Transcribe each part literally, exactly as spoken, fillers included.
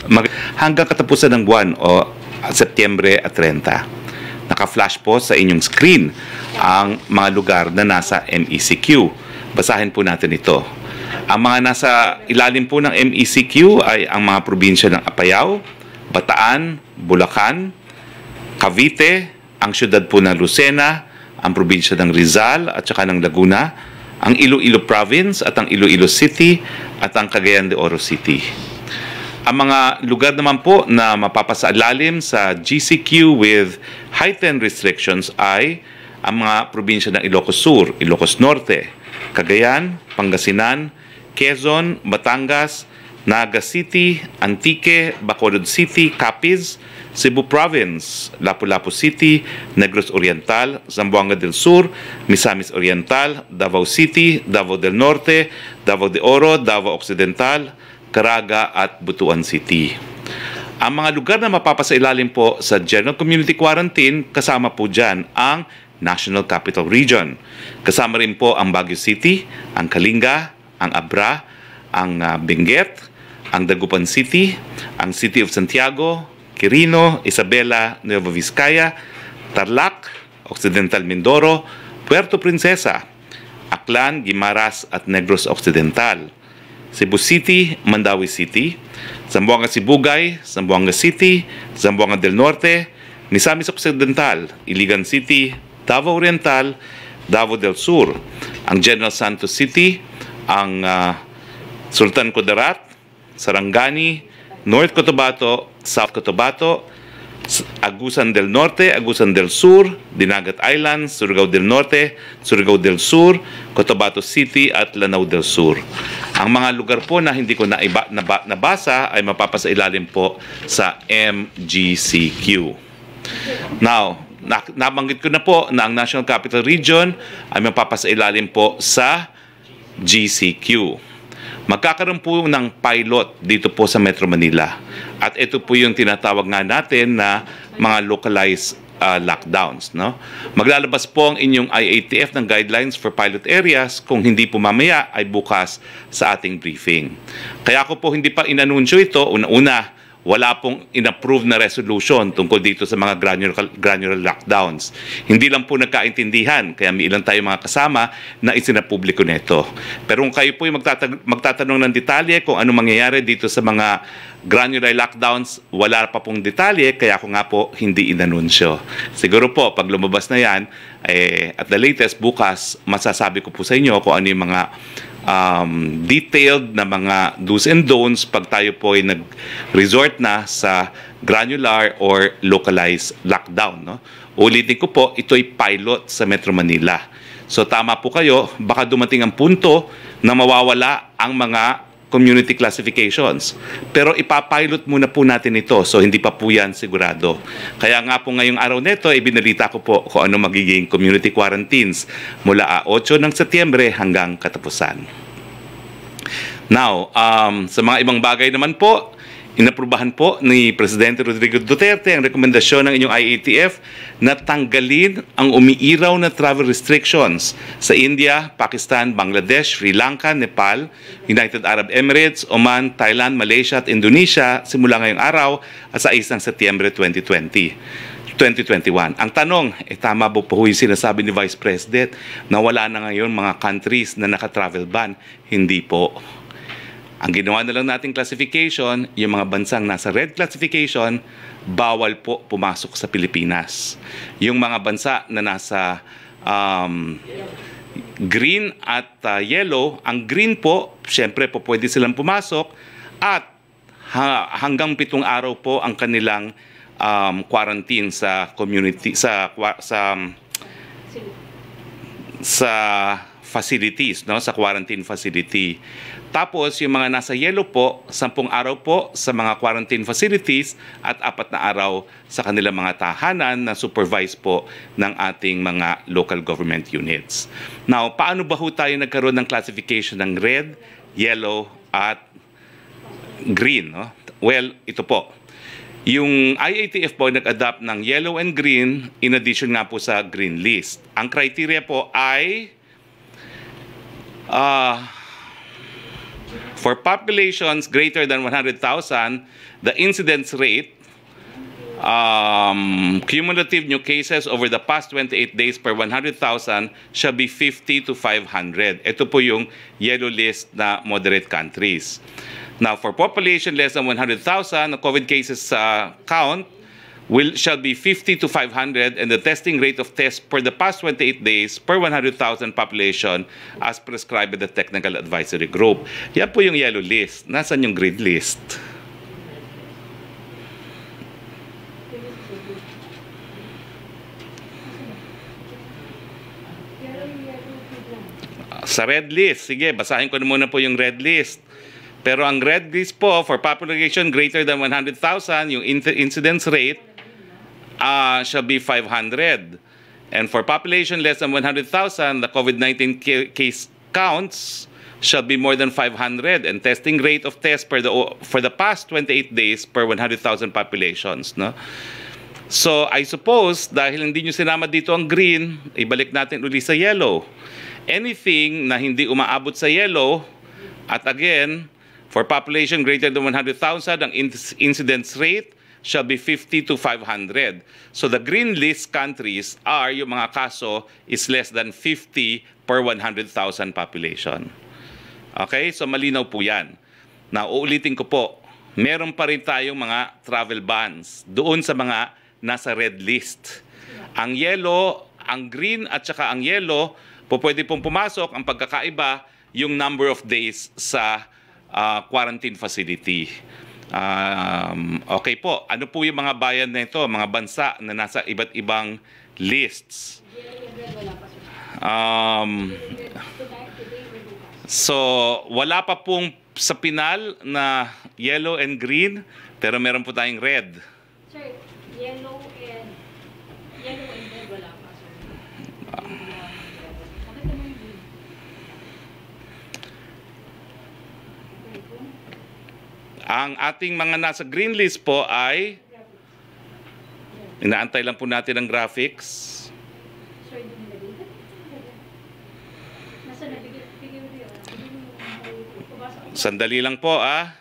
Mag hanggang katapusan ng buwan o Setyembre at thirty. Naka-flash po sa inyong screen ang mga lugar na nasa M E C Q. Basahin po natin ito. Ang mga nasa ilalim po ng M E C Q ay ang mga probinsya ng Apayao, Bataan, Bulacan, Cavite, ang syudad po ng Lucena, ang probinsya ng Rizal at saka ng Laguna, ang Iloilo Province at ang Iloilo City at ang Cagayan de Oro City. Ang mga lugar naman po na mapapasailalim sa G C Q with heightened restrictions ay ang mga probinsya ng Ilocos Sur, Ilocos Norte, Cagayan, Pangasinan, Quezon, Batangas, Naga City, Antique, Bacolod City, Capiz, Cebu Province, Lapu-Lapu City, Negros Oriental, Zamboanga del Sur, Misamis Oriental, Davao City, Davao del Norte, Davao de Oro, Davao Occidental, Caraga at Butuan City. Ang mga lugar na mapapasailalim po sa General Community Quarantine, kasama po dyan ang National Capital Region. Kasama rin po ang Baguio City, ang Kalinga, ang Abra, ang uh, Benguet, ang Dagupan City, ang City of Santiago, Quirino, Isabela, Nueva Vizcaya, Tarlac, Occidental Mindoro, Puerto Princesa, Aklan, Guimaras at Negros Occidental, Cebu City, Mandawi City, Zamboanga Sibugay, Zamboanga City, Zamboanga del Norte, Misamis Occidental, Iligan City, Davao Oriental, Davao del Sur, ang General Santos City, ang uh, Sultan Kudarat, Sarangani, North Cotabato, South Cotabato, Agusan del Norte, Agusan del Sur, Dinagat Islands, Surigao del Norte, Surigao del Sur, Cotabato City at Lanao del Sur. Ang mga lugar po na hindi ko naiba, naba, nabasa ay mapapasailalim po sa M G C Q. Now, na, nabanggit ko na po na ang National Capital Region ay mapapasailalim po sa G C Q. Magkakaroon po ng pilot dito po sa Metro Manila. At ito po yung tinatawag nga natin na mga localized uh, lockdowns. No? Maglalabas po ang inyong I A T F ng guidelines for pilot areas. Kung hindi po mamaya ay bukas sa ating briefing. Kaya ko po hindi pa inanunsyo ito. Una-una, wala pong inapprove na resolution tungkol dito sa mga granular, granular lockdowns. Hindi lang po nagkaintindihan, kaya may ilan tayo mga kasama na isinapubliko nito. Pero kung kayo po yung magtatag magtatanong ng detalye kung ano mangyayari dito sa mga granular lockdowns, wala pa pong detalye, kaya ako nga po hindi inanunsyo. Siguro po, pag lumabas na yan, eh, at the latest, bukas, masasabi ko po sa inyo kung ano yung mga Um, detailed na mga do's and don'ts pag tayo po ay nag-resort na sa granular or localized lockdown. No? Ulitin ko po, ito ay pilot sa Metro Manila. So tama po kayo, baka dumating ang punto na mawawala ang mga community classifications. Pero ipapilot muna po natin ito, so hindi pa po yan sigurado. Kaya nga po ngayong araw nito, ibinalita ko po kung ano magiging community quarantines mula eight ng Setyembre hanggang katapusan. Now, um, sa mga ibang bagay naman po, inaprubahan po ni Presidente Rodrigo Duterte ang rekomendasyon ng inyong I A T F na tanggalin ang umiiraw na travel restrictions sa India, Pakistan, Bangladesh, Sri Lanka, Nepal, United Arab Emirates, Oman, Thailand, Malaysia at Indonesia simula ngayong araw at sa isang Setyembre twenty twenty. twenty twenty-one. Ang tanong, eh, tama po po yung sinasabi ni Vice President na wala na ngayon mga countries na naka-travel ban? Hindi po. Ang ginawa na lang nating classification, yung mga bansang nasa red classification, bawal po pumasok sa Pilipinas. Yung mga bansa na nasa um, green at uh, yellow, ang green po, syempre po pwede silang pumasok at ha hanggang pitong araw po ang kanilang um, quarantine sa community, sa, sa, sa facilities, no? Sa quarantine facility. Tapos, yung mga nasa yellow po, sampung araw po sa mga quarantine facilities at apat na araw sa kanilang mga tahanan na supervised po ng ating mga local government units. Now, paano ba ho tayo nagkaroon ng classification ng red, yellow, at green? No? Well, ito po. Yung I A T F po nag-adapt ng yellow and green in addition nga po sa green list. Ang criteria po ay uh, For populations greater than one hundred thousand, the incidence rate, um, cumulative new cases over the past twenty-eight days per one hundred thousand shall be fifty to five hundred. Ito po yung yellow list na moderate countries. Now, for population less than one hundred thousand, the COVID cases uh, count will shall be fifty to five hundred, and the testing rate of tests for the past twenty-eight days per one hundred thousand population as prescribed by the Technical Advisory Group. Yan po yung yellow list. Nasaan yung green list? Sa red list, sige, basahin ko na muna po yung red list. Pero ang red list po, for population greater than one hundred thousand, yung incidence rate uh, shall be five hundred. And for population less than one hundred thousand, the COVID nineteen case counts shall be more than five hundred. And testing rate of tests per the, for the past twenty-eight days per one hundred thousand populations. No? So, I suppose, dahil hindi nyo sinama dito ang green, ibalik natin uli sa yellow. Anything na hindi umaabot sa yellow, at again, for population greater than one hundred thousand, ang incidence rate shall be fifty to five hundred. So the green list countries are yung mga kaso is less than fifty per one hundred thousand population. Okay? So malinaw po yan. Now, uulitin ko po, meron pa rin tayong mga travel bans doon sa mga nasa red list. Ang yellow, ang green at saka ang yellow, po pwede pong pumasok. Ang pagkakaiba, yung number of days sa uh, quarantine facility. Um, okay po, ano po yung mga bayan na ito, mga bansa na nasa iba't ibang lists? Um, so, wala pa pong sa pinal na yellow and green, pero meron po tayong red. Sir, yellow and yellow and red wala pa, sir. Ang ating mga nasa green list po ay, inaantay lang po natin ang graphics. Sir, hindi nila dito. Nasa nabigay, bigay mo yun. Sandali lang po ah.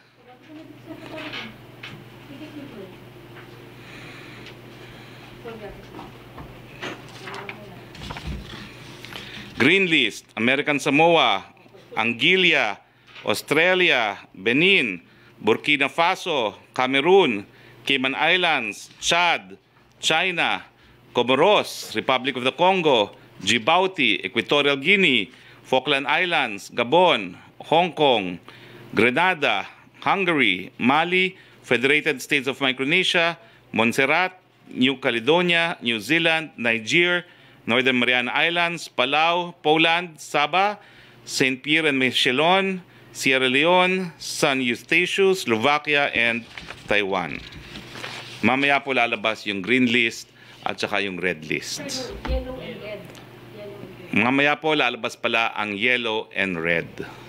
Green list, American Samoa, Anguilla, Australia, Benin, Burkina Faso, Cameroon, Cayman Islands, Chad, China, Comoros, Republic of the Congo, Djibouti, Equatorial Guinea, Falkland Islands, Gabon, Hong Kong, Grenada, Hungary, Mali, Federated States of Micronesia, Montserrat, New Caledonia, New Zealand, Niger, Northern Mariana Islands, Palau, Poland, Sabah, Saint Pierre and Miquelon, Sierra Leone, San Eustatius, Slovakia, and Taiwan. Mamaya po lalabas yung green list at saka yung red list. Yellow and red. Yellow and red. Mamaya po lalabas pala ang yellow and red.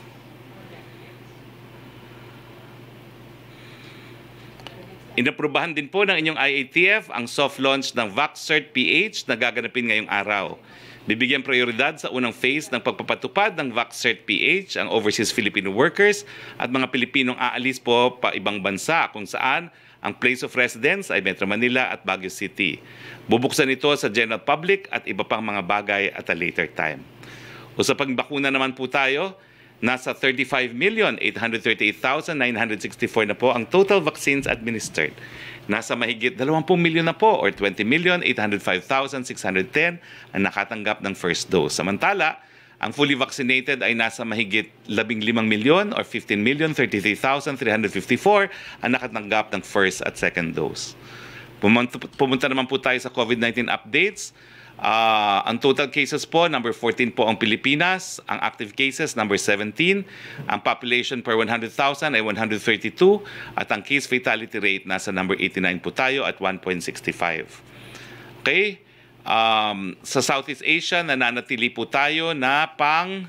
Inaprubahan din po ng inyong I A T F ang soft launch ng VaxCert P H na gaganapin ngayong araw. Bibigyan prioridad sa unang phase ng pagpapatupad ng VaxCert P H ang overseas Filipino workers at mga Pilipinong aalis po pa ibang bansa kung saan ang place of residence ay Metro Manila at Baguio City. Bubuksan ito sa general public at iba pang mga bagay at a later time. Usapang bakuna naman po tayo, nasa thirty-five million eight hundred thirty-eight thousand nine hundred sixty-four na po ang total vaccines administered. Nasa mahigit twenty milyon na po or twenty million eight hundred five thousand six hundred ten ang nakatanggap ng first dose. Samantala, ang fully vaccinated ay nasa mahigit fifteen milyon or fifteen million thirty-three thousand three hundred fifty-four ang nakatanggap ng first at second dose. Pumunta, pumunta naman po tayo sa COVID nineteen updates. Uh, ang total cases po, number fourteen po ang Pilipinas. Ang active cases, number seventeen. Ang population per one hundred thousand ay one hundred thirty-two. At ang case fatality rate, nasa number eighty-nine po tayo at one point six five. Okay? Um, sa Southeast Asia, nananatili po tayo na pang...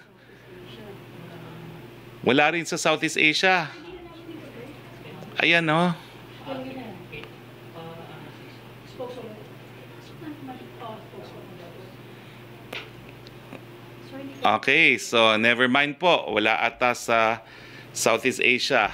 Wala rin sa Southeast Asia. Ayan, no? Okay, so never mind po. Wala ata sa Southeast Asia.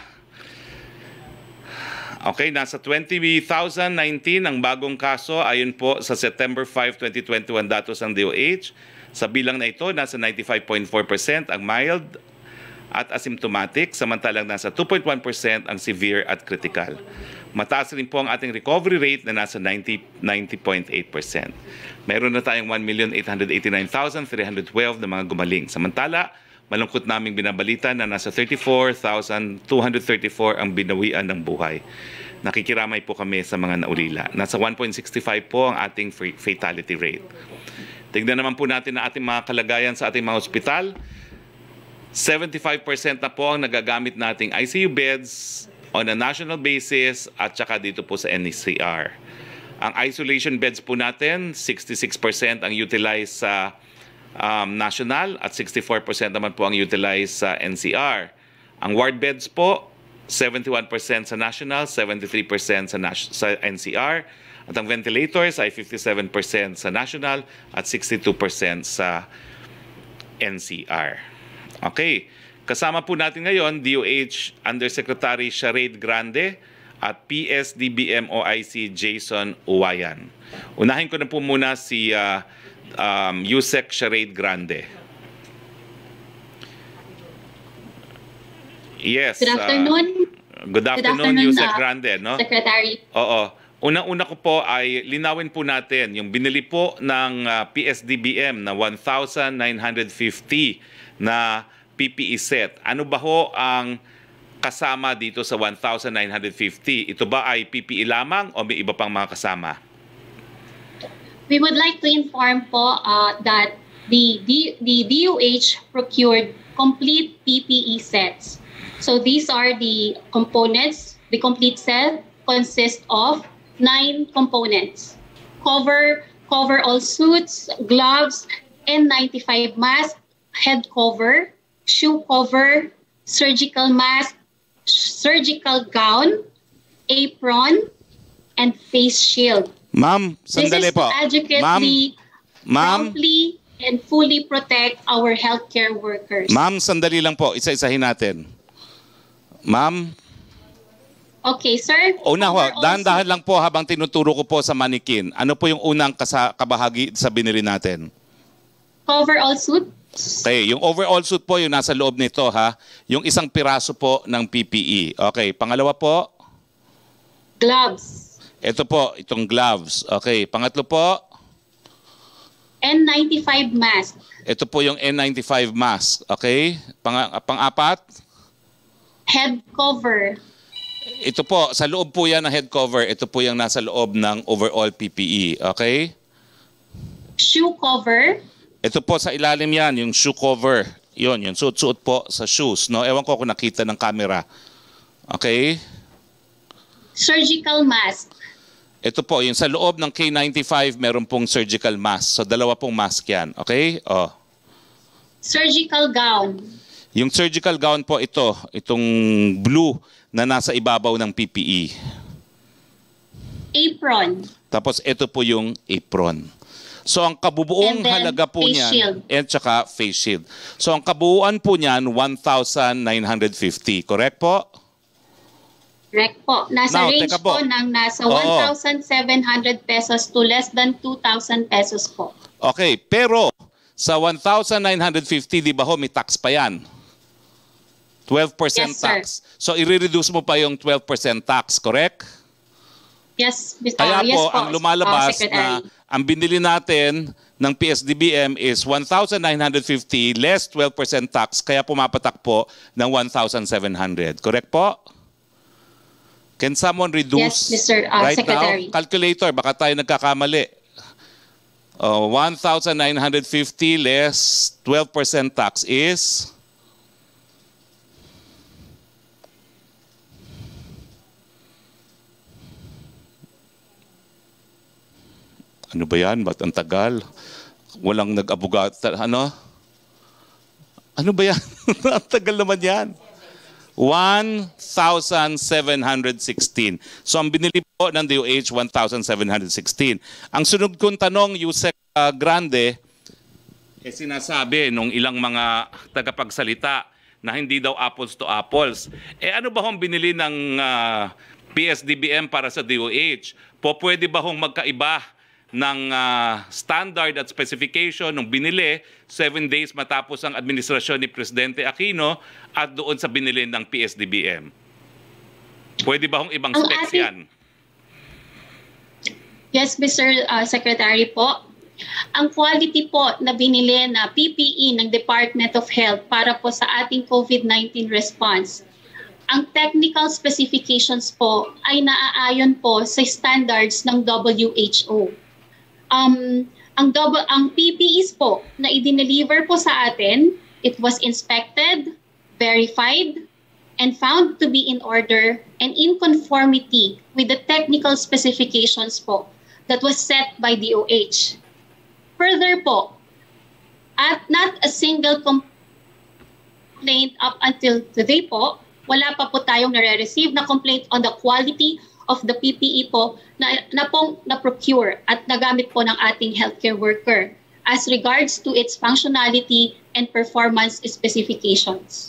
Okay, nasa twenty thousand nineteen ang bagong kaso ayon po sa September fifth, twenty twenty-one datos ng D O H. Sa bilang na ito, nasa ninety-five point four percent ang mild at asymptomatic, samantalang nasa two point one percent ang severe at critical. Mataas rin po ang ating recovery rate na nasa ninety point eight percent. Meron na tayong one million eight hundred eighty-nine thousand three hundred twelve na mga gumaling. Samantala, malungkot naming binabalita na nasa thirty-four thousand two hundred thirty-four ang binawian ng buhay. Nakikiramay po kami sa mga naulila. Nasa one point six five po ang ating fatality rate. Tingnan naman po natin na ating mga kalagayan sa ating mga ospital. seventy-five percent na po ang nagagamit nating I C U beds on a national basis at saka dito po sa N C R. Ang isolation beds po natin, sixty-six percent ang utilized sa um, national at sixty-four percent naman po ang utilized sa N C R. Ang ward beds po, seventy-one percent sa national, seventy-three percent sa, sa N C R. At ang ventilators ay fifty-seven percent sa national at sixty-two percent sa N C R. Okay, kasama po natin ngayon D O H Undersecretary Sharade Grande at P S D B M O I C Jason Uwayan. Unahin ko na po muna si uh, um, Yusek Sharade Grande. Yes. Good afternoon. Uh, good afternoon, good afternoon Yusek uh, Grande. No? Secretary. Oo. Unang-una ko po ay linawin po natin yung binili po ng uh, P S D B M na one thousand nine hundred fifty na P P E set. Ano ba ho ang kasama dito sa one thousand nine hundred fifty? Ito ba ay P P E lamang o may iba pang mga kasama? We would like to inform po uh, that the, the, the D O H procured complete P P E sets. So these are the components. The complete set consists of nine components. Cover, cover-all suits, gloves, N ninety-five mask, head cover, shoe cover, surgical mask, surgical gown, apron, and face shield. Ma'am, sandali This is po. to adequately, Ma'am, promptly, and fully protect our healthcare workers. Ma'am, sandali lang po. Isa-isahin natin. Ma'am, Okay, sir. una ho, Cover all dahan-dahan lang po habang tinuturo ko po sa manikin. Ano po yung unang kasa kabahagi sa binili natin? Cover all suit. Okay, yung overall suit po yung nasa loob nito ha. Yung isang piraso po ng P P E. Okay, pangalawa po. Gloves. Ito po, itong gloves. Okay, pangatlo po. N ninety-five mask. Ito po yung N ninety-five mask. Okay, pang pang-apat. Head cover. Ito po, sa loob po yan ng head cover. Ito po yung nasa loob ng overall P P E. Okay? Shoe cover. Ito po sa ilalim yan, yung shoe cover. Yun, yung suot-suot po sa shoes. No? Ewan ko kung nakita ng camera. Okay? Surgical mask. Ito po, yung sa loob ng K ninety-five, meron pong surgical mask. So, dalawa pong mask yan. Okay? Oh. Surgical gown. Yung surgical gown po ito, itong blue na nasa ibabaw ng P P E. Apron. Tapos ito po yung apron. So ang kabubuong And then, halaga po face niyan, shield. at saka face shield. So ang kabuuan po niyan, one thousand nine hundred fifty. Correct po? Correct po. Nasa Now, range teka po. po. ng nasa Oo. one thousand seven hundred pesos to less than two thousand pesos po. Okay, pero sa one thousand nine hundred fifty, di ba ho, may tax pa yan? twelve percent Yes, sir. tax. So i-reduce mo pa yung twelve percent tax, correct? Yes, uh, Kaya yes po, po, ang lumalabas uh, Secretary. na ang binili natin ng P S D B M is one thousand nine hundred fifty less twelve percent tax, kaya pumapatak po ng one thousand seven hundred. Correct po? Can someone reduce Yes, Mister uh, right Secretary. now? Calculator, baka tayo nagkakamali. Uh, one thousand nine hundred fifty less twelve percent tax is... Ano ba yan? Ba't ang tagal? Walang nag-abugat. Ano? Ano ba yan? Ang tagal naman yan. one thousand seven hundred sixteen. So ang binili po ng D O H, one thousand seven hundred sixteen. Ang sunod kong tanong, Yusek uh, Grande, eh sinasabi nung ilang mga tagapagsalita na hindi daw apples to apples. Eh ano ba hong binili ng ah, P S D B M para sa D O H? Po pwede ba hong magkaiba ng ah, standard at specification nung binili seven days matapos ang administrasyon ni Presidente Aquino at doon sa binili ng P S D B M? Pwede ba hong ibang Ang specs ating- yan? Yes, Mister uh, Secretary po. Ang quality po na binili na P P E ng Department of Health para po sa ating COVID nineteen response, ang technical specifications po ay naaayon po sa standards ng W H O. Um, ang, double, ang P P Es po na i-deliver po sa atin, it was inspected, verified, and found to be in order and in conformity with the technical specifications po that was set by D O H. Further po, at not a single complaint up until today po, wala pa po tayong nare-receive na complaint on the quality of the P P E po na, na pong na-procure at nagamit po ng ating healthcare worker as regards to its functionality and performance specifications.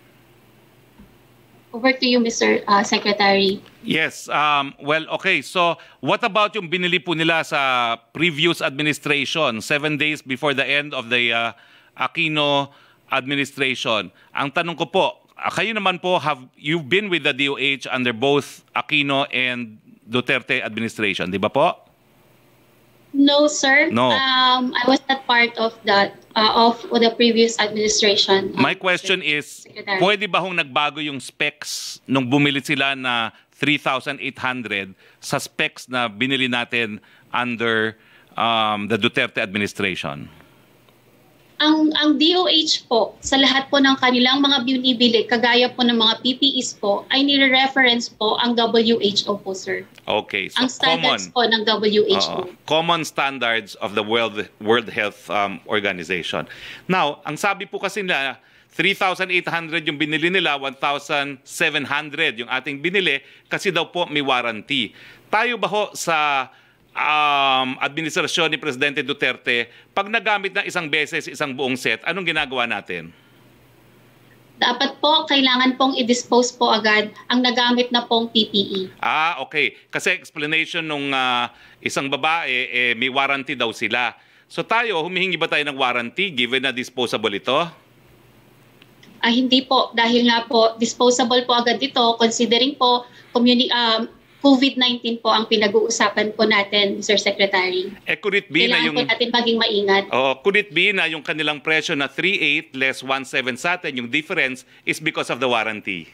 Over to you, Mister Uh, Secretary. Yes. Um, well, okay. So, what about yung binili po nila sa previous administration, seven days before the end of the uh, Aquino administration? Ang tanong ko po, ah, kayo naman po, have you've been with the D O H under both Aquino and Duterte administration, di ba po? No, sir. No. Um, I was not part of that, uh, of the previous administration. My question is, Secretary. pwede ba hong nagbago yung specs nung bumili sila na three thousand eight hundred sa specs na binili natin under um, the Duterte administration? Ang ang D O H po, sa lahat po ng kanilang mga binibili, kagaya po ng mga P P Es po, ay nire-reference po ang W H O po, sir. Okay, so Ang standards common. po ng W H O. Oo. Common standards of the World World Health um, Organization. Now, ang sabi po kasi nila, three thousand eight hundred yung binili nila, one thousand seven hundred yung ating binili kasi daw po may warranty. Tayo ba ho sa um, administrasyon ni Presidente Duterte, pag nagamit na isang beses isang buong set, anong ginagawa natin? Dapat po, kailangan pong i-dispose po agad ang nagamit na pong P P E. Ah, okay. Kasi explanation nung ah, isang babae, eh, may warranty daw sila. So tayo, humihingi ba tayo ng warranty given na disposable ito? Ah, hindi po, dahil nga po, disposable po agad ito, considering po communi- um, COVID nineteen po ang pinag-uusapan po natin, Mister Secretary. Eh, could it be na Kailangan yung... po natin maging maingat. Oh, could it be na yung kanilang presyo na three eight less one seven sa atin, yung difference is because of the warranty?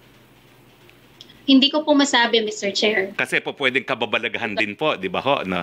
Hindi ko po masabi, Mister Chair. Kasi po pwedeng kababalagahan din po, di ba ho? No?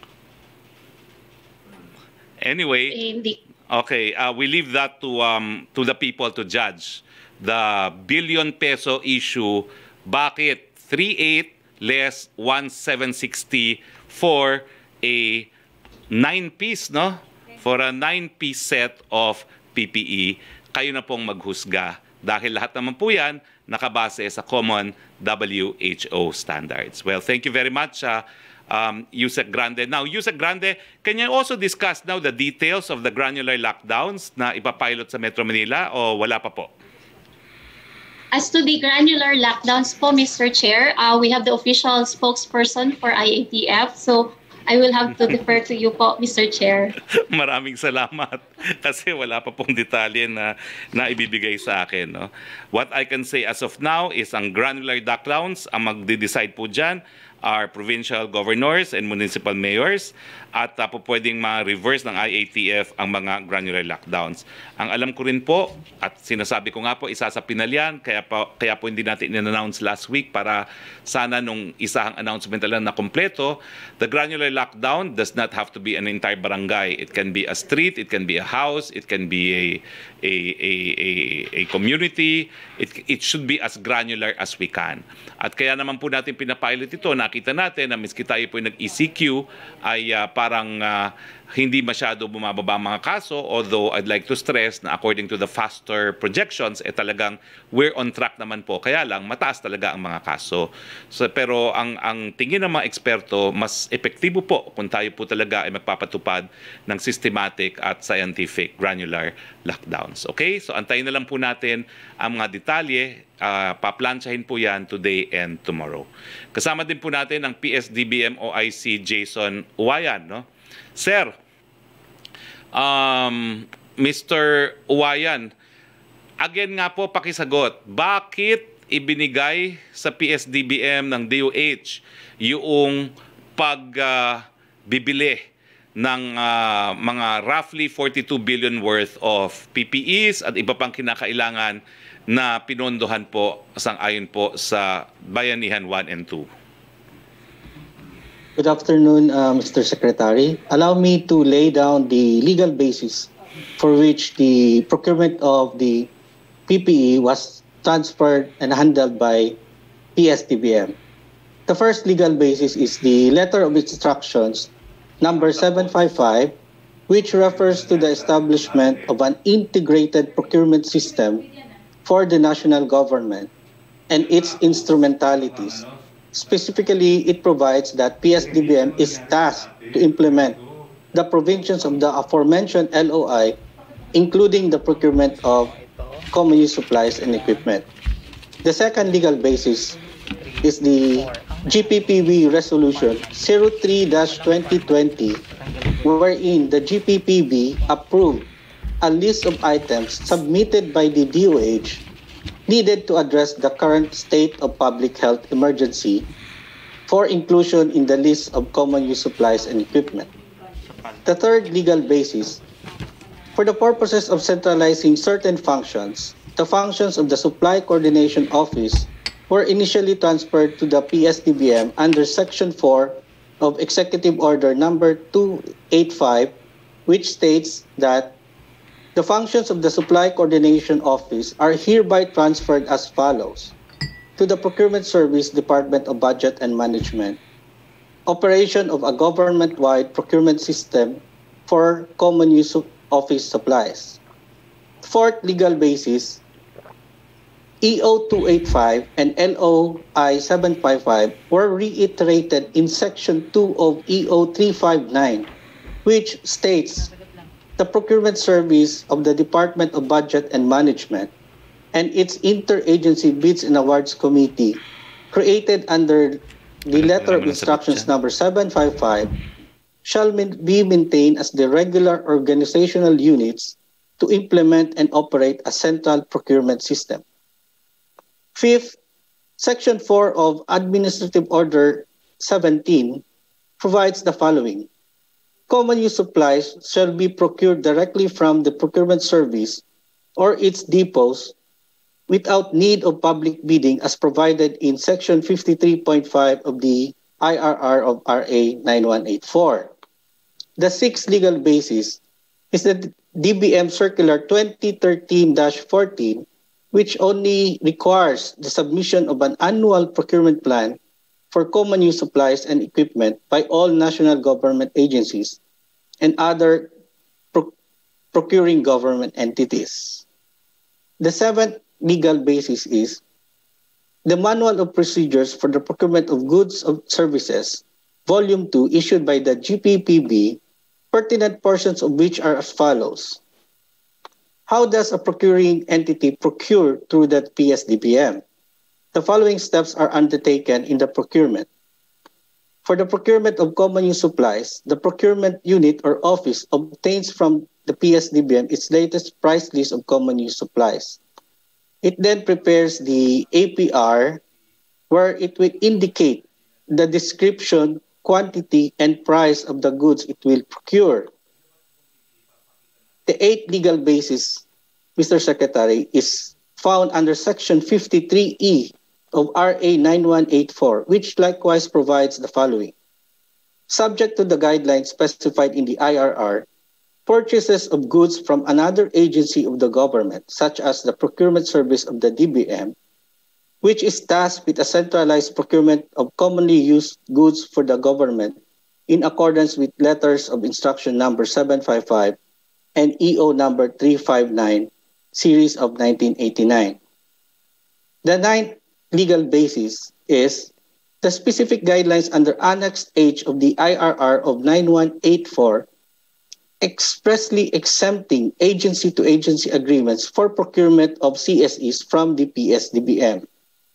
Anyway, Eh, hindi. okay, uh, we leave that to um, to the people to judge. The billion peso issue, bakit three eight less one seven sixty for a nine-piece, no? For a nine-piece set of P P E, kayo na pong maghusga dahil lahat naman po yan nakabase sa common W H O standards. Well, thank you very much, uh, um, Yusek Grande. Now, Yusek Grande, can you also discuss now the details of the granular lockdowns na ipapilot sa Metro Manila o wala pa po? As to the granular lockdowns po, Mister Chair, uh, we have the official spokesperson for I A T F. So I will have to defer to you po, Mister Chair. Maraming salamat kasi wala pa pong detalye na, na ibibigay sa akin. No? What I can say as of now is ang granular lockdowns, ang magde-decide po dyan are provincial governors and municipal mayors at uh, po pwedeng ma-reverse ng I A T F ang mga granular lockdowns. Ang alam ko rin po at sinasabi ko nga po isa sa pinalyan kaya po, kaya po hindi natin in-announce last week para sana nung isang announcement lang na kompleto, the granular lockdown does not have to be an entire barangay. It can be a street, it can be a house, it can be a a a a, a community. It it should be as granular as we can. At kaya naman po natin pinapilot ito, nakita natin na miski tayo po nag-E C Q ay uh, parang uh, hindi masyado bumababa ang mga kaso, although I'd like to stress na according to the faster projections, eh talagang we're on track naman po. Kaya lang, mataas talaga ang mga kaso. So, pero ang, ang tingin ng mga eksperto, mas epektibo po kung tayo po talaga ay magpapatupad ng systematic at scientific granular lockdowns. Okay? So antayin na lang po natin ang mga detalye. Uh, paplansyahin po yan today and tomorrow. Kasama din po natin ang P S D B M O I C Jason Uwayan, no? Sir, um, Mister Uwayan, again nga po pakisagot, bakit ibinigay sa P S D B M ng D O H yung pagbibili uh, ng uh, mga roughly forty-two billion worth of P P Es at iba pang kinakailangan na pinondohan po sang-ayon po sa Bayanihan one and two? Good afternoon, uh, Mister Secretary. Allow me to lay down the legal basis for which the procurement of the P P E was transferred and handled by P S D B M. The first legal basis is the letter of instructions number seven five five, which refers to the establishment of an integrated procurement system for the national government and its instrumentalities. Specifically, it provides that P S D B M is tasked to implement the provisions of the aforementioned L O I, including the procurement of common use supplies and equipment. The second legal basis is the G P P B Resolution zero three dash twenty twenty, wherein the G P P B approved a list of items submitted by the D O H needed to address the current state of public health emergency for inclusion in the list of common use supplies and equipment. The third legal basis, for the purposes of centralizing certain functions, the functions of the Supply Coordination Office were initially transferred to the P S D B M under Section four of Executive Order number two eighty-five, which states that the functions of the Supply Coordination Office are hereby transferred as follows: to the Procurement Service Department of Budget and Management, operation of a government-wide procurement system for common use office supplies. Fourth legal basis, E O two eighty-five and L O I seven fifty-five were reiterated in Section two of E O three fifty-nine, which states the procurement service of the Department of Budget and Management and its interagency bids and awards committee created under the letter of instructions number seven fifty-five shall be maintained as the regular organizational units to implement and operate a central procurement system. Fifth, Section four of Administrative Order seventeen provides the following: common use supplies shall be procured directly from the procurement service or its depots without need of public bidding as provided in Section fifty-three point five of the I R R of R A ninety-one eighty-four. The sixth legal basis is the D B M Circular twenty thirteen dash fourteen, which only requires the submission of an annual procurement plan for common use supplies and equipment by all national government agencies and other pro procuring government entities. The seventh legal basis is the Manual of Procedures for the Procurement of Goods and Services, Volume two, issued by the G P P B, pertinent portions of which are as follows. How does a procuring entity procure through the P S D B M? The following steps are undertaken in the procurement. For the procurement of common use supplies, the procurement unit or office obtains from the P S D B M its latest price list of common use supplies. It then prepares the A P R, where it will indicate the description, quantity, and price of the goods it will procure. The eighth legal basis, Mister Secretary, is found under Section fifty-three E of R A ninety-one eighty-four, which likewise provides the following. Subject to the guidelines specified in the I R R, purchases of goods from another agency of the government, such as the procurement service of the D B M, which is tasked with a centralized procurement of commonly used goods for the government, in accordance with letters of instruction number seven five five and E O number three five nine, series of nineteen eighty-nine. The ninth legal basis is the specific guidelines under Annex H of the I R R of nine one eight four expressly exempting agency-to-agency agreements for procurement of C S Es from the P S D B M.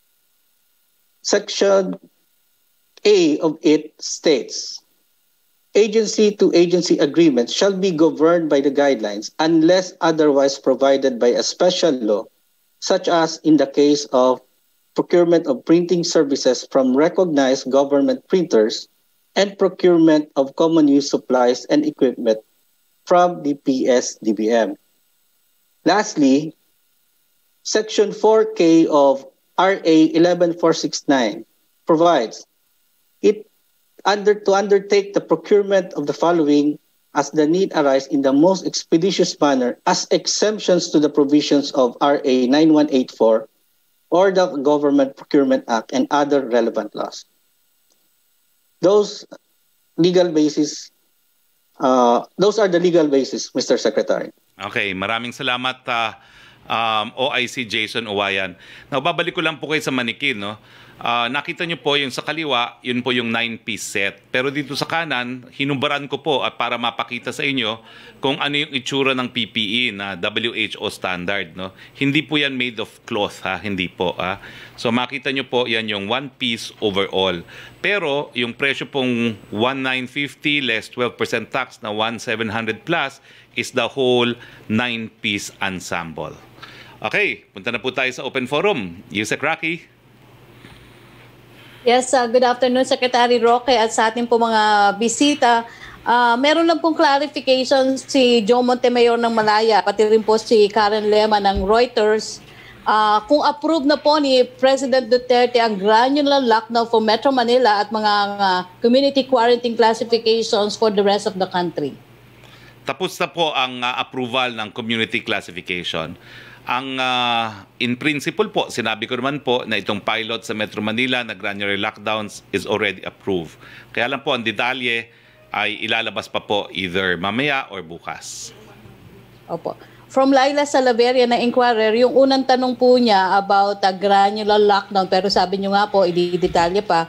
Section A of it states, agency-to-agency agreements shall be governed by the guidelines unless otherwise provided by a special law, such as in the case of procurement of printing services from recognized government printers and procurement of common use supplies and equipment from the P S D B M. Lastly, Section four K of R A eleven four sixty-nine provides it under to undertake the procurement of the following as the need arise in the most expeditious manner as exemptions to the provisions of R A nine one eight four or the Government Procurement Act and other relevant laws. Those legal basis, uh, those are the legal basis, Mister Secretary. Okay, maraming salamat uh, um, O I C Jason Uwayan. Now, babalik ko lang po kayo sa manikin, no? Uh, nakita nyo po yung sa kaliwa, yun po yung nine-piece set. Pero dito sa kanan, hinubaran ko po at para mapakita sa inyo kung ano yung itsura ng P P E na W H O standard. No? Hindi po yan made of cloth, ha? Hindi po. Ha? So makita nyo po, yan yung one piece overall. Pero yung presyo pong one nine fifty less twelve percent tax na one seven hundred plus is the whole nine-piece ensemble. Okay, punta na po tayo sa open forum. Yusek Roque. Yes, uh, good afternoon Secretary Roque at sa ating po mga bisita. Uh, meron lang pong clarification si Joe Montemayor ng Malaya, pati rin po si Karen Lema ng Reuters. Uh, kung approve na po ni President Duterte ang granular lockdown for Metro Manila at mga uh, community quarantine classifications for the rest of the country. Tapos na po ang uh, approval ng community classification. Ang uh, in principle po, sinabi ko naman po na itong pilot sa Metro Manila na granular lockdowns is already approved. Kaya lang po ang detalye ay ilalabas pa po either mamaya or bukas. Opo. From Laila Salaveria na inquirer, yung unang tanong po niya about a granular lockdown, pero sabi niyo nga po, i-detalye pa.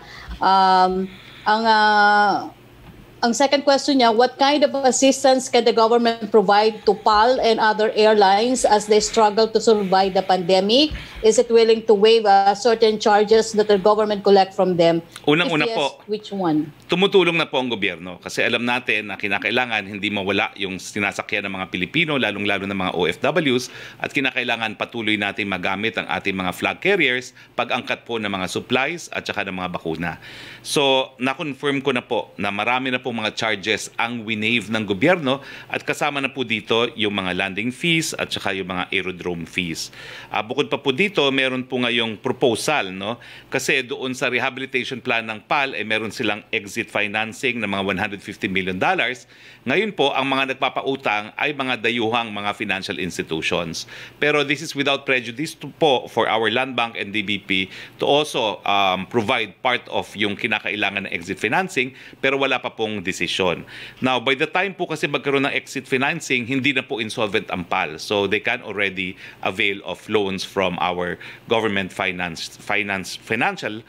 Um, ang uh, Ang second question niya, what kind of assistance can the government provide to P A L and other airlines as they struggle to survive the pandemic? Is it willing to waive uh, certain charges that the government collect from them? Unang-una If yes, po, which one? Tumutulong na po ang gobyerno kasi alam natin na kinakailangan hindi mawala yung sinasakyan ng mga Pilipino, lalong-lalo ng mga O F Ws, at kinakailangan patuloy natin magamit ang ating mga flag carriers pag-angkat po ng mga supplies at saka ng mga bakuna. So, na-confirm ko na po na marami na po mga charges ang winave ng gobyerno at kasama na po dito yung mga landing fees at saka yung mga aerodrome fees. Uh, bukod pa po dito, meron po ngayong proposal, no? Kasi doon sa rehabilitation plan ng P A L, eh, meron silang exit financing ng mga one hundred fifty million dollars. Ngayon po, ang mga nagpapautang ay mga dayuhang mga financial institutions. Pero this is without prejudice to po for our Land Bank and D B P to also um, provide part of yung kinakailangan ng exit financing, pero wala pa pong desisyon. Now, by the time po kasi magkaroon ng exit financing, hindi na po insolvent ang P A L. So they can already avail of loans from our government finance finance financial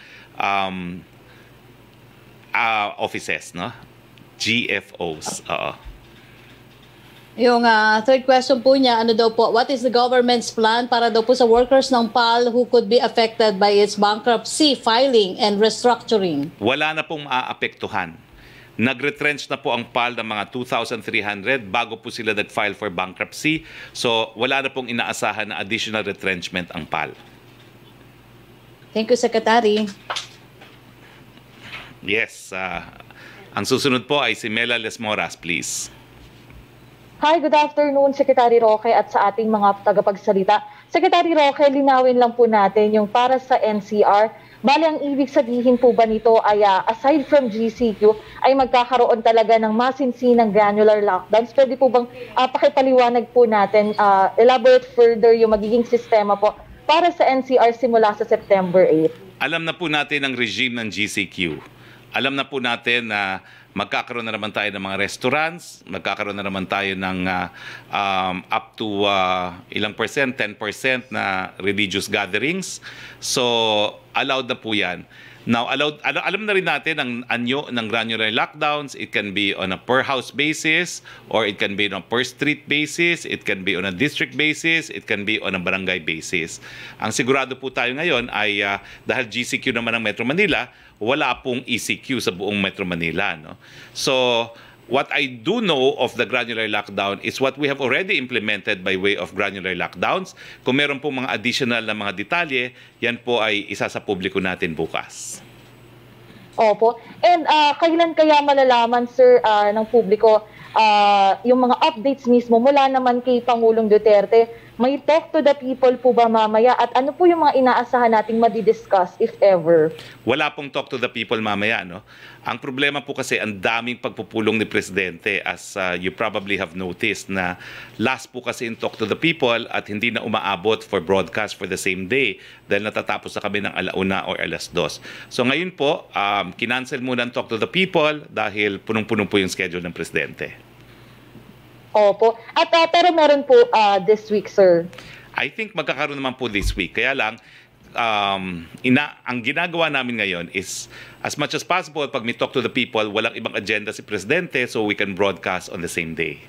um, uh, offices, no? G F Os. Oo. Yung uh, third question po niya, ano daw po, what is the government's plan para daw po sa workers ng P A L who could be affected by its bankruptcy filing and restructuring? Wala na pong maapektuhan. Nag-retrench na po ang P A L ng mga two thousand three hundred bago po sila nag-file for bankruptcy. So, wala na pong inaasahan na additional retrenchment ang P A L. Thank you, Secretary. Yes. Uh, ang susunod po ay si Mela Lesmoras, please. Hi, good afternoon, Secretary Roque at sa ating mga tagapagsalita. Secretary Roque, linawin lang po natin yung para sa N C R. Bali, ang ibig sabihin po ba nito ay uh, aside from G C Q, ay magkakaroon talaga ng masinsinang granular lockdowns? Pwede po bang uh, pakipaliwanag po natin, uh, elaborate further yung magiging sistema po para sa N C R simula sa September eighth? Alam na po natin ang regime ng G C Q. Alam na po natin na magkakaroon na naman tayo ng mga restaurants, magkakaroon na naman tayo ng uh, um, up to uh, ilang percent, ten percent na religious gatherings. So, allowed na po yan. Now, allowed, al- alam na rin natin ang anyo ng granular lockdowns. It can be on a per house basis, or it can be on a per street basis, it can be on a district basis, it can be on a barangay basis. Ang sigurado po tayo ngayon ay uh, dahil G C Q naman ng Metro Manila, wala pong E C Q sa buong Metro Manila. No? So, what I do know of the granular lockdown is what we have already implemented by way of granular lockdowns. Kung meron pong mga additional na mga detalye, yan po ay isa sa publiko natin bukas. Opo. And uh, kailan kaya malalaman, sir, uh, ng publiko uh, yung mga updates mismo mula naman kay Pangulong Duterte? May talk to the people po ba mamaya? At ano po yung mga inaasahan nating madidiscuss, if ever? Wala pong talk to the people mamaya, no? Ang problema po kasi ang daming pagpupulong ni Presidente, as uh, you probably have noticed, na last po kasi in talk to the people at hindi na umaabot for broadcast for the same day dahil natatapos sa kami ng alauna or alas dos. So ngayon po, um, kinancel muna ang talk to the people dahil punong-punong po yung schedule ng Presidente. Opo. At uh, pero meron po uh, this week, sir. I think magkakaroon naman po this week. Kaya lang, um, ina, ang ginagawa namin ngayon is, as much as possible, pag may talk to the people, walang ibang agenda si Presidente, so we can broadcast on the same day.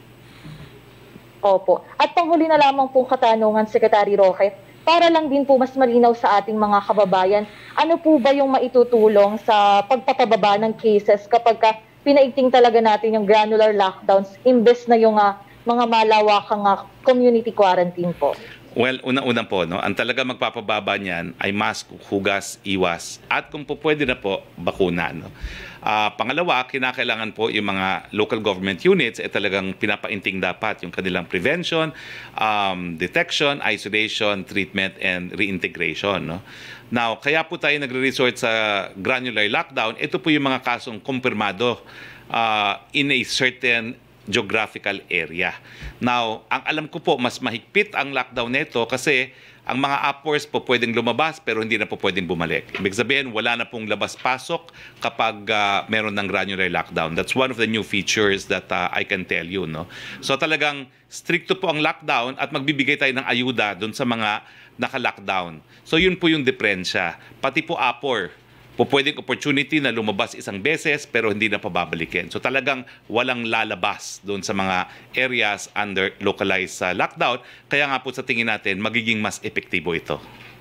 Opo. At panghuli na lamang pong katanungan, Secretary Roque, para lang din po mas malinaw sa ating mga kababayan, ano po ba yung maitutulong sa pagpapababa ng cases kapag ka pinaigting talaga natin yung granular lockdowns imbes na yung uh, mga malawakang uh, community quarantine po? Well, unang-una po, no, ang talaga magpapababa niyan ay mask, hugas, iwas, at kung po pwede na po, bakuna. No? Uh, pangalawa, kinakailangan po yung mga local government units ay eh, talagang pinapainting dapat yung kanilang prevention, um, detection, isolation, treatment, and reintegration. No? Now, kaya po tayo nagre-resort sa granular lockdown. Ito po yung mga kasong kumpirmado uh, in a certain geographical area. Now, ang alam ko po, mas mahigpit ang lockdown nito kasi ang mga uppers po pwedeng lumabas pero hindi na po pwedeng bumalik. Ibig sabihin, wala na pong labas-pasok kapag uh, meron ng granular lockdown. That's one of the new features that uh, I can tell you. No? So talagang stricto po ang lockdown at magbibigay tayo ng ayuda doon sa mga naka-lockdown. So yun po yung diferensya. Pati po upper, po pwedeng opportunity na lumabas isang beses pero hindi na pababalikin. So talagang walang lalabas doon sa mga areas under localized uh, lockdown. Kaya nga po sa tingin natin, magiging mas epektibo ito.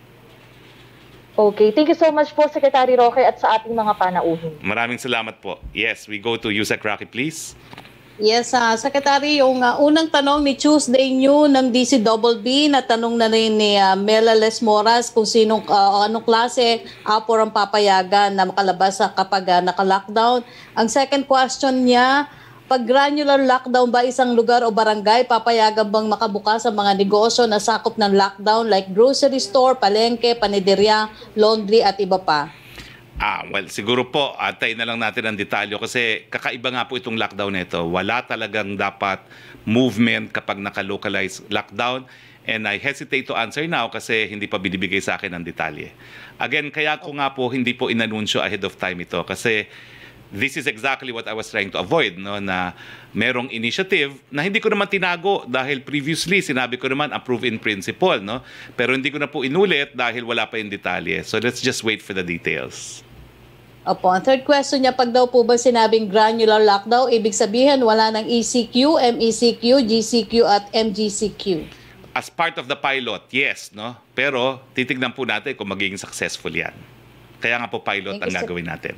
Okay. Thank you so much po, Secretary Roque, at sa ating mga panauhin. Maraming salamat po. Yes, we go to Yusek Roque, please. Yes, uh, Secretary, yung uh, unang tanong ni Tuesday New ng D C B B, na tanong na rin ni uh, Mela Les Moras kung sinong, uh, anong klase apor ang papayagan na makalabas uh, kapag uh, naka-lockdown. Ang second question niya, pag granular lockdown ba isang lugar o barangay, papayagan bang makabukas ang mga negosyo na sakop ng lockdown like grocery store, palengke, paniderya, laundry at iba pa? Ah, well, siguro po, atay na lang natin ang detalyo kasi kakaiba nga po itong lockdown nito. Wala talagang dapat movement kapag naka-localized lockdown. And I hesitate to answer now kasi hindi pa binibigay sa akin ang detalye. Again, kaya ko nga po hindi po inanunsyo ahead of time ito kasi this is exactly what I was trying to avoid, no, na merong initiative na hindi ko naman tinago dahil previously sinabi ko naman approve in principle, no? Pero hindi ko na po inulit dahil wala pa yung detalye. So let's just wait for the details. Opo, ang third question niya, pag daw po ba sinabing granular lockdown, ibig sabihin wala ng E C Q, M E C Q, G C Q at M G C Q? As part of the pilot, yes, no? Pero titignan po natin kung magiging successful yan. Kaya nga po pilot ang gagawin natin.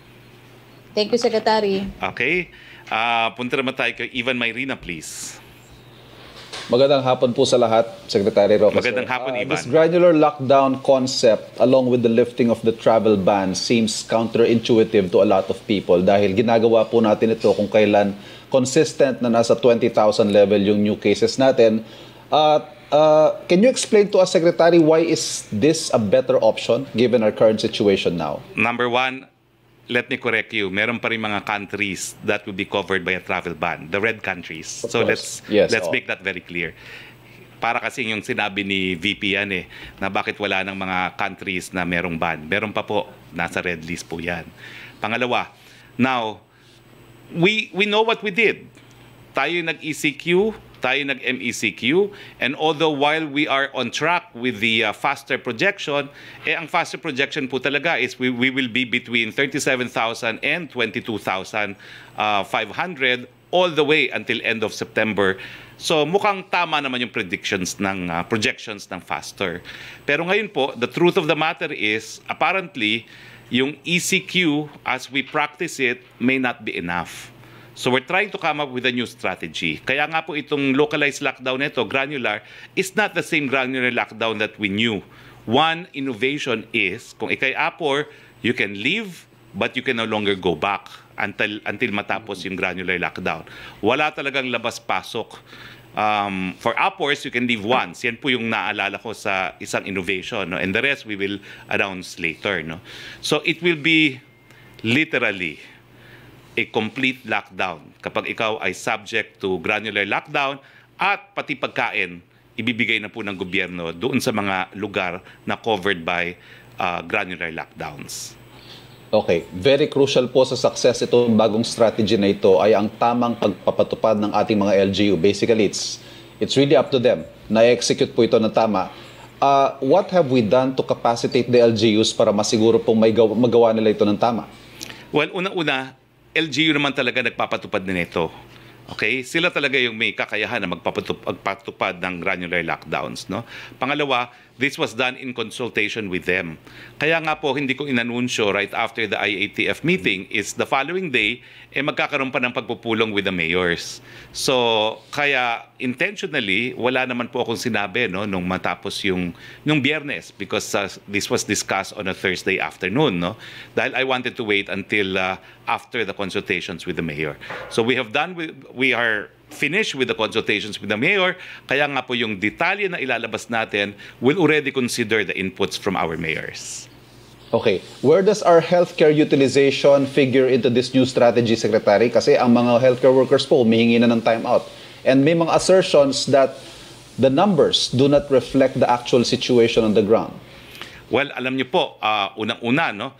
Thank you, Secretary. Okay. Uh, punta naman tayo kay Ivan Mayrina, please. Magandang hapon po sa lahat, Secretary Roque. Magandang hapon, uh, Ivan. This granular lockdown concept, along with the lifting of the travel ban, seems counterintuitive to a lot of people dahil ginagawa po natin ito kung kailan consistent na nasa twenty thousand level yung new cases natin. Uh, uh, can you explain to us, Secretary, why is this a better option given our current situation now? Number one, let me correct you. Meron pa rin mga countries that will be covered by a travel ban. The red countries. Of so course. let's Yes, let's oh. make that very clear. Para kasi yung sinabi ni V P yan eh, na bakit wala ng mga countries na merong ban. Meron pa po, nasa red list po yan. Pangalawa, now, we we know what we did. Tayo nag-E C Q, tayo nag-M E C Q, and although while we are on track with the uh, faster projection, eh ang faster projection po talaga is we, we will be between thirty-seven thousand and twenty-two thousand five hundred all the way until end of September. So mukhang tama naman yung predictions ng uh, projections ng faster. Pero ngayon po, the truth of the matter is apparently yung E C Q as we practice it may not be enough. So we're trying to come up with a new strategy. Kaya nga po itong localized lockdown nito, granular, is not the same granular lockdown that we knew. One innovation is, kung ikay Apor, you can leave, but you can no longer go back until until matapos yung granular lockdown. Wala talagang labas-pasok. Um, for Apors, you can leave once. Yan po yung naalala ko sa isang innovation. No? And the rest we will announce later. No? So it will be literally a complete lockdown kapag ikaw ay subject to granular lockdown at pati pagkain ibibigay na po ng gobyerno doon sa mga lugar na covered by uh, granular lockdowns. Okay, very crucial po sa success itong bagong strategy na ito ay ang tamang pagpapatupad ng ating mga L G U. Basically, it's it's really up to them na execute po ito ng tama. Uh, what have we done to capacitate the L G Us para masiguro pong may gaw- magawa nila ito ng tama? Well, unang-una, L G U naman talaga nagpapatupad na nito. Okay? Sila talaga yung may kakayahan na magpapatupad ng granular lockdowns. No? Pangalawa, this was done in consultation with them. Kaya nga po, hindi ko inanunsyo right after the I A T F meeting is the following day, eh magkakaroon pa ng pagpupulong with the mayors. So, kaya intentionally, wala naman po akong sinabi no, nung matapos yung nung Biyernes because uh, this was discussed on a Thursday afternoon. No? Dahil I wanted to wait until uh, after the consultations with the mayor. So, we have done, with, we are finished with the consultations with the mayor. Kaya nga po yung detalye na ilalabas natin will already consider the inputs from our mayors. Okay. Where does our healthcare utilization figure into this new strategy, Secretary? Kasi ang mga healthcare workers po humihingi na ng time out. And may mga assertions that the numbers do not reflect the actual situation on the ground. Well, alam niyo po, uh, unang-una, no?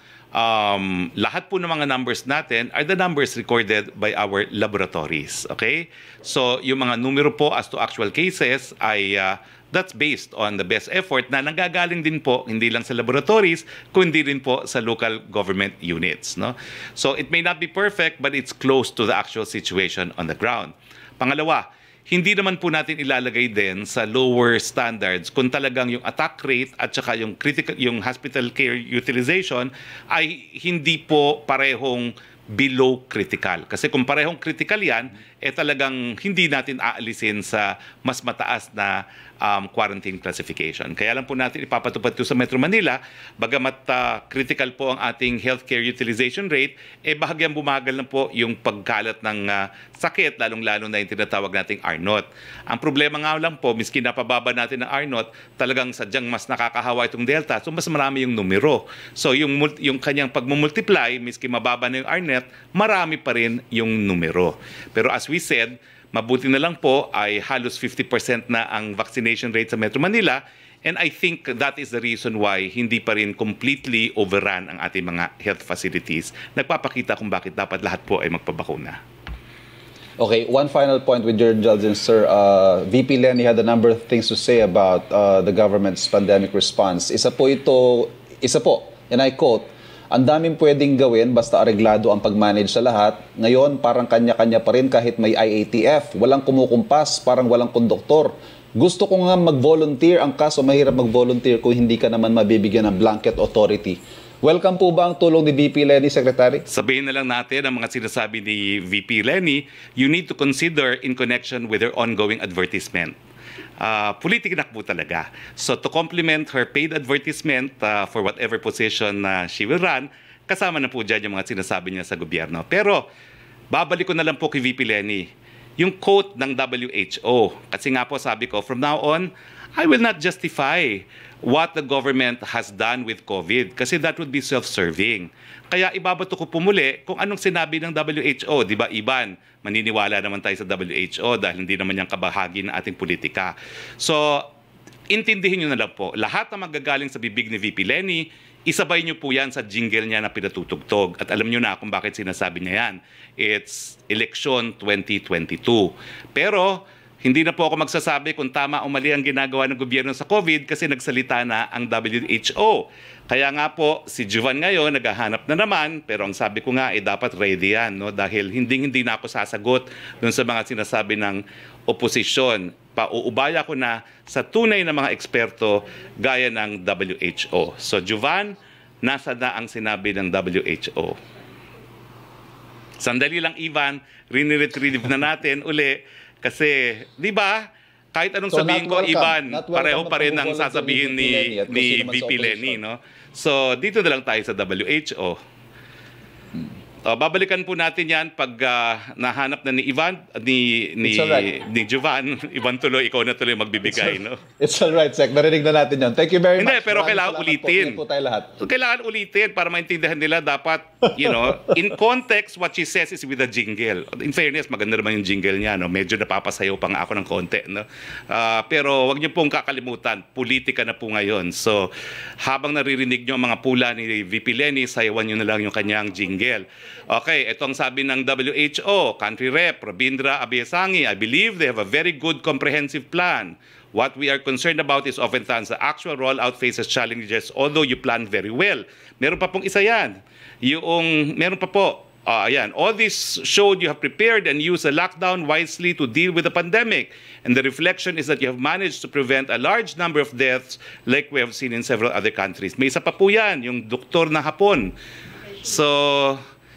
Um, lahat po ng mga numbers natin are the numbers recorded by our laboratories. Okay? So, yung mga numero po as to actual cases ay uh, that's based on the best effort na nanggagaling din po hindi lang sa laboratories kundi rin po sa local government units. No? So, it may not be perfect but it's close to the actual situation on the ground. Pangalawa, hindi naman po natin ilalagay din sa lower standards kung talagang yung attack rate at saka yung critical yung hospital care utilization ay hindi po parehong below critical. Kasi kung parehong critical yan, eh talagang hindi natin aalisin sa mas mataas na um, quarantine classification. Kaya lang po natin ipapatupad ito sa Metro Manila, bagamat uh, critical po ang ating healthcare utilization rate, eh bahagyang bumagal na po yung pagkalat ng uh, sakit, lalong-lalo na yung tinatawag nating R zero. Ang problema nga lang po, miski napababa natin ng R zero, talagang sadyang mas nakakahawa itong Delta, so mas marami yung numero. So yung, yung kanyang pagmumultiply, miski mababa na yung R zero, marami pa rin yung numero. Pero as we said, mabuti na lang po ay halos fifty percent na ang vaccination rate sa Metro Manila, and I think that is the reason why hindi pa rin completely overrun ang ating mga health facilities. Nagpapakita kung bakit dapat lahat po ay magpabakuna. Okay, one final point with your indulgence, sir. Uh, V P Lenny had a number of things to say about uh, the government's pandemic response. Isa po ito, isa po, and I quote, ang daming pwedeng gawin basta areglado ang pag-manage sa lahat. Ngayon, parang kanya-kanya pa rin kahit may I A T F. Walang kumukumpas, parang walang konduktor. Gusto ko nga mag-volunteer. Ang kaso, mahirap mag-volunteer kung hindi ka naman mabibigyan ng blanket authority. Welcome po ba ang tulong ni V P Lenny, Secretary? Sabihin na lang natin ang mga sinasabi ni V P Lenny, you need to consider in connection with their ongoing advertisement. Uh, politikinak po talaga. So to complement her paid advertisement uh, for whatever position na uh, she will run, kasama na po dyan yung mga sinasabi niya sa gobyerno. Pero babalik ko na lang po kay V P Lenny, yung quote ng W H O. Kasi nga po sabi ko, from now on, I will not justify what the government has done with COVID kasi that would be self-serving. Kaya ibabato ko po muli kung anong sinabi ng W H O. Di ba, Iban? Maniniwala naman tayo sa W H O dahil hindi naman yan kabahagi ng ating politika. So, intindihin nyo na lang po. Lahat na magagaling sa bibig ni V P Lenny, isabay nyo po yan sa jingle niya na pinatutugtog. At alam nyo na kung bakit sinasabi niya yan. It's Election twenty twenty-two. Pero hindi na po ako magsasabi kung tama o mali ang ginagawa ng gobyerno sa COVID kasi nagsalita na ang W H O. Kaya nga po, si Jovan ngayon naghahanap na naman, pero ang sabi ko nga, eh, dapat ready yan, no? Dahil hindi-hindi na ako sasagot dun sa mga sinasabi ng oposisyon. Pauubaya ko na sa tunay na mga eksperto gaya ng W H O. So, Jovan, nasa na ang sinabi ng W H O? Sandali lang, Ivan, rini-retrieve na natin uli. Kasi, di ba, kahit anong So, sabihin not ko, welcome. Ivan, Not welcome pareho at pa rin ang pagbubulag sasabihin ni ni, V P Lenny at ni kung sino man V P sa Lenny, opposition. no? So, dito na lang tayo sa W H O. O, babalikan po natin yan pag ah, nahanap na ni Ivan, ni, ni, It's alright. ni Jovan. Ivan tuloy, ikaw na tuloy magbibigay, no? It's all right, Sec. Narinig na natin yun. Thank you very Hindi, much. pero Maraming kailangan salamat ulitin. Po. Ingat po tayo lahat. So, kailangan ulitin para maintindihan nila dapat, you know, in context, what she says is with a jingle. In fairness, maganda naman yung jingle niya, no? Medyo napapasayaw pa nga ako ng konti, no? Ah, pero wag niyo pong kakalimutan, politika na po ngayon. So, habang naririnig niyo ang mga pula ni V P Lenny, sayawan niyo na lang yung kanyang jingle. Okay, ito ang sabi ng W H O, Country Rep, Rabindra Abiyasangi, I believe they have a very good comprehensive plan. What we are concerned about is oftentimes the actual rollout faces challenges, although you plan very well. Meron pa pong isa yan. Yung, meron pa po, uh, ayan, all this showed you have prepared and used the lockdown wisely to deal with the pandemic. And the reflection is that you have managed to prevent a large number of deaths like we have seen in several other countries. May isa pa po yan, yung doktor na Hapon. So,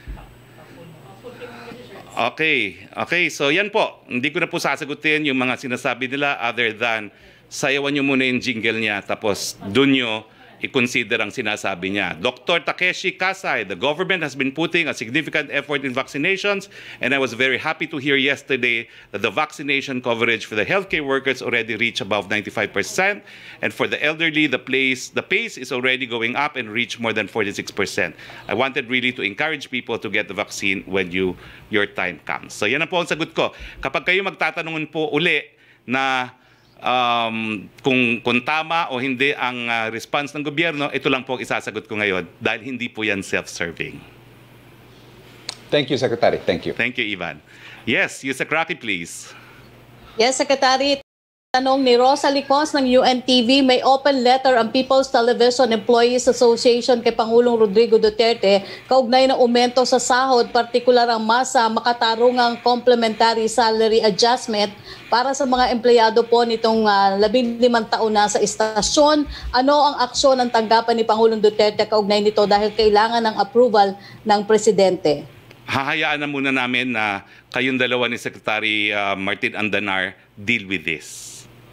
okay, okay, so yan po. Hindi ko na po sasagutin yung mga sinasabi nila other than sayawan nyo muna yung jingle niya tapos dun nyo i-consider ang sinasabi niya. Doctor Takeshi Kasai, the government has been putting a significant effort in vaccinations and I was very happy to hear yesterday that the vaccination coverage for the healthcare workers already reached above ninety-five percent and for the elderly, the place, the pace is already going up and reached more than forty-six percent. I wanted really to encourage people to get the vaccine when you your time comes. So yan ang po ang sagot ko. Kapag kayo magtatanungan po uli na Um, kung, kung tama o hindi ang uh, response ng gobyerno, ito lang po ang isasagot ko ngayon dahil hindi po yan self-serving. Thank you, Secretary. Thank you. Thank you, Ivan. Yes, use a Roque, please. Yes, Secretary. Tanong ni Rosa Licos ng U N T V, may open letter ang People's Television Employees Association kay Pangulong Rodrigo Duterte kaugnay ng aumento sa sahod, partikular ang masa makatarungang complementary salary adjustment para sa mga empleyado po nitong uh, labing limang taon na sa istasyon. Ano ang aksyon ng tanggapan ni Pangulong Duterte kaugnay nito dahil kailangan ng approval ng Presidente? Hahayaan na muna namin na kayong dalawa ni Secretary uh, Martin Andanar deal with this.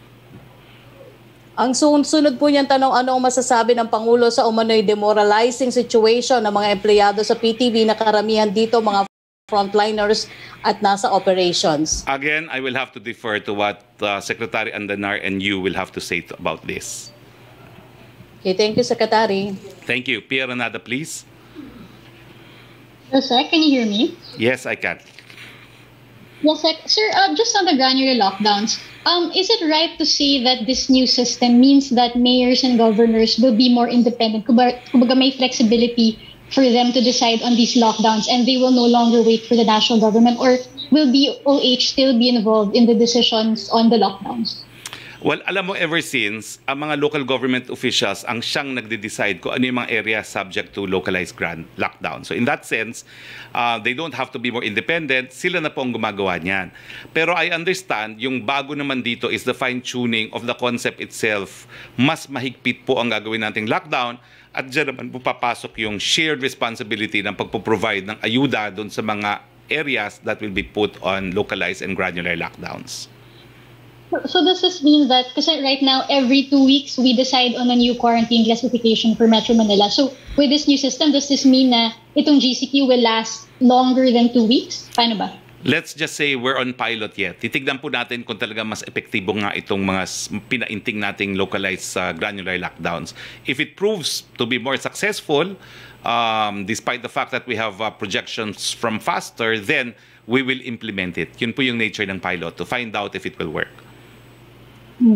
Ang sunod po niyang tanong, ano ang masasabi ng Pangulo sa umano'y demoralizing situation ng mga empleyado sa P T V na karamihan dito mga frontliners at nasa operations? Again, I will have to defer to what uh, Secretary Andanar and you will have to say to, about this. Okay, thank you, Secretary. Thank you. Pierre Renada, please. Yes, sir. Can you hear me? Yes, I can. Yes, sir. Sir, uh, just on the granular lockdowns, um, is it right to say that this new system means that mayors and governors will be more independent? Kumbaga, kumbaga may flexibility for them to decide on these lockdowns and they will no longer wait for the national government? Or will D O H still be involved in the decisions on the lockdowns? Well, alam mo, ever since, ang mga local government officials ang siyang nagde-decide kung ano yung mga area subject to localized grand lockdown. So in that sense, uh, they don't have to be more independent. Sila na po ang gumagawa niyan. Pero I understand, yung bago naman dito is the fine-tuning of the concept itself. Mas mahigpit po ang gagawin nating lockdown at dyan naman po papasok yung shared responsibility ng pagpo-provide ng ayuda doon sa mga areas that will be put on localized and granular lockdowns. So does this mean that, kasi right now, every two weeks, we decide on a new quarantine classification for Metro Manila. So with this new system, does this mean na itong G C Q will last longer than two weeks? Paano ba? Let's just say we're on pilot yet. Titignan po natin kung talaga mas epektibo nga itong mga pinainting nating localized uh, granular lockdowns. If it proves to be more successful, um, despite the fact that we have uh, projections from faster, then we will implement it. Yun po yung nature ng pilot, to find out if it will work. Hmm.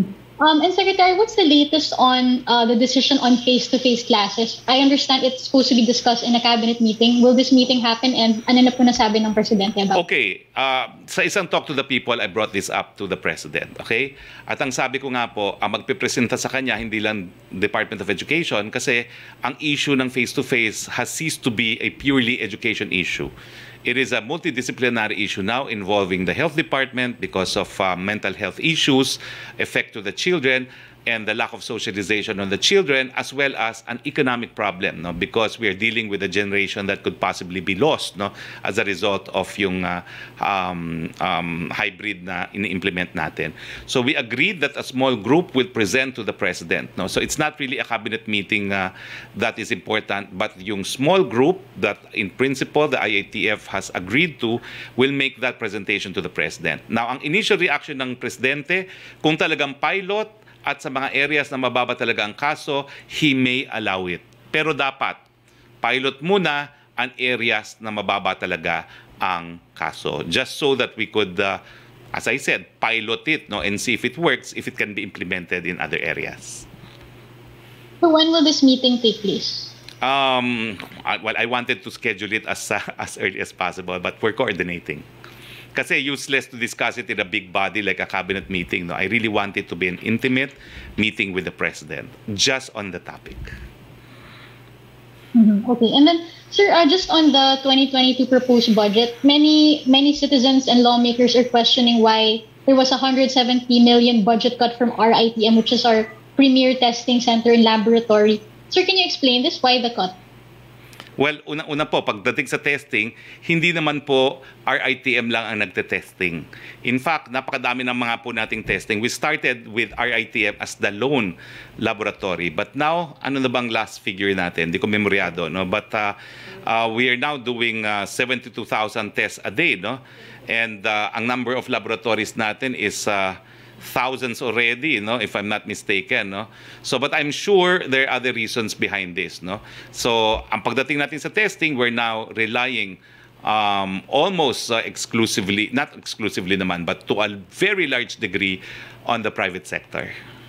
Um, and Secretary, what's the latest on uh, the decision on face-to-face classes? I understand it's supposed to be discussed in a cabinet meeting. Will this meeting happen? And ano na po nasabi ng Presidente about? Okay, uh, sa isang talk to the people, I brought this up to the President. Okay? At ang sabi ko nga po, ang magpipresenta sa kanya, hindi lang Department of Education, kasi ang issue ng face-to-face has ceased to be a purely education issue. It is a multidisciplinary issue now involving the health department because of uh, mental health issues, effect to the children, and the lack of socialization on the children, as well as an economic problem, no? Because we are dealing with a generation that could possibly be lost, no? As a result of yung uh, um, um, hybrid na ini-implement natin. So we agreed that a small group will present to the President, no? So it's not really a cabinet meeting uh, that is important, but yung small group that in principle the I A T F has agreed to will make that presentation to the President. Now, ang initial reaction ng Presidente, kung talagang pilot, at sa mga areas na mababa talaga ang kaso, he may allow it. Pero dapat, pilot muna ang areas na mababa talaga ang kaso. Just so that we could, uh, as I said, pilot it, no, and see if it works, if it can be implemented in other areas. So when will this meeting take place? Um, I- well, I wanted to schedule it as, uh, as early as possible, but we're coordinating. Kasi useless to discuss it in a big body like a cabinet meeting. No? I really want it to be an intimate meeting with the President, just on the topic. Mm-hmm. Okay, and then, sir, uh, just on the twenty twenty-two proposed budget, many many citizens and lawmakers are questioning why there was a one hundred seventy million budget cut from R I T M, which is our premier testing center and laboratory. Sir, can you explain this? Why the cut? Well, una-una po, pagdating sa testing, hindi naman po R I T M lang ang nagte-testing. In fact, napakadami ng mga po nating testing. We started with R I T M as the lone laboratory. But now, ano na bang last figure natin? Hindi ko memoryado, no? But uh, uh, we are now doing uh, seventy-two thousand tests a day, no? And uh, ang number of laboratories natin is Uh, thousands already, no, if I'm not mistaken, no. So but I'm sure there are other reasons behind this, no. So ang pagdating natin sa testing, we're now relying um, almost uh, exclusively, not exclusively naman, but to a very large degree on the private sector.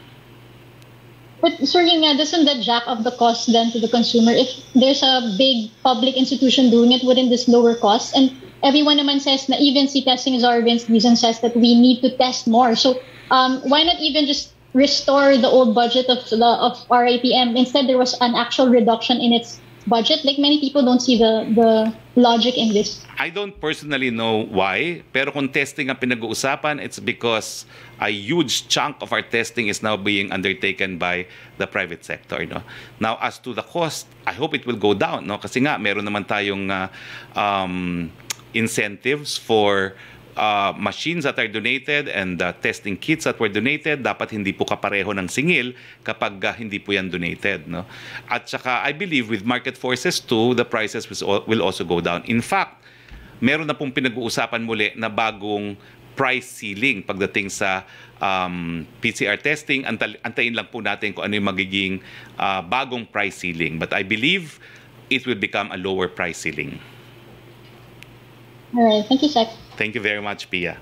But sir, yun nga, doesn't that jack up the cost then to the consumer? If there's a big public institution doing it, wouldn't this lower costs? And everyone naman says na even si Testing Zarvin's reason says that we need to test more. So um, why not even just restore the old budget of the of R I T M? Instead, there was an actual reduction in its budget. Like many people don't see the the logic in this. I don't personally know why, pero kung testing ang pinag-uusapan, it's because a huge chunk of our testing is now being undertaken by the private sector, no. Now, as to the cost, I hope it will go down, no, kasi nga meron naman tayong uh, um, incentives for uh, machines that are donated and uh, testing kits that were donated. Dapat hindi po kapareho ng singil kapag uh, hindi po yan donated, no. At saka I believe with market forces too, the prices will also go down. In fact, meron na pong pinag-uusapan muli na bagong price ceiling pagdating sa um, P C R testing. Antal- antayin lang po natin kung ano yung magiging uh, bagong price ceiling. But I believe it will become a lower price ceiling. All right, thank you, Sec. Thank you very much, Pia.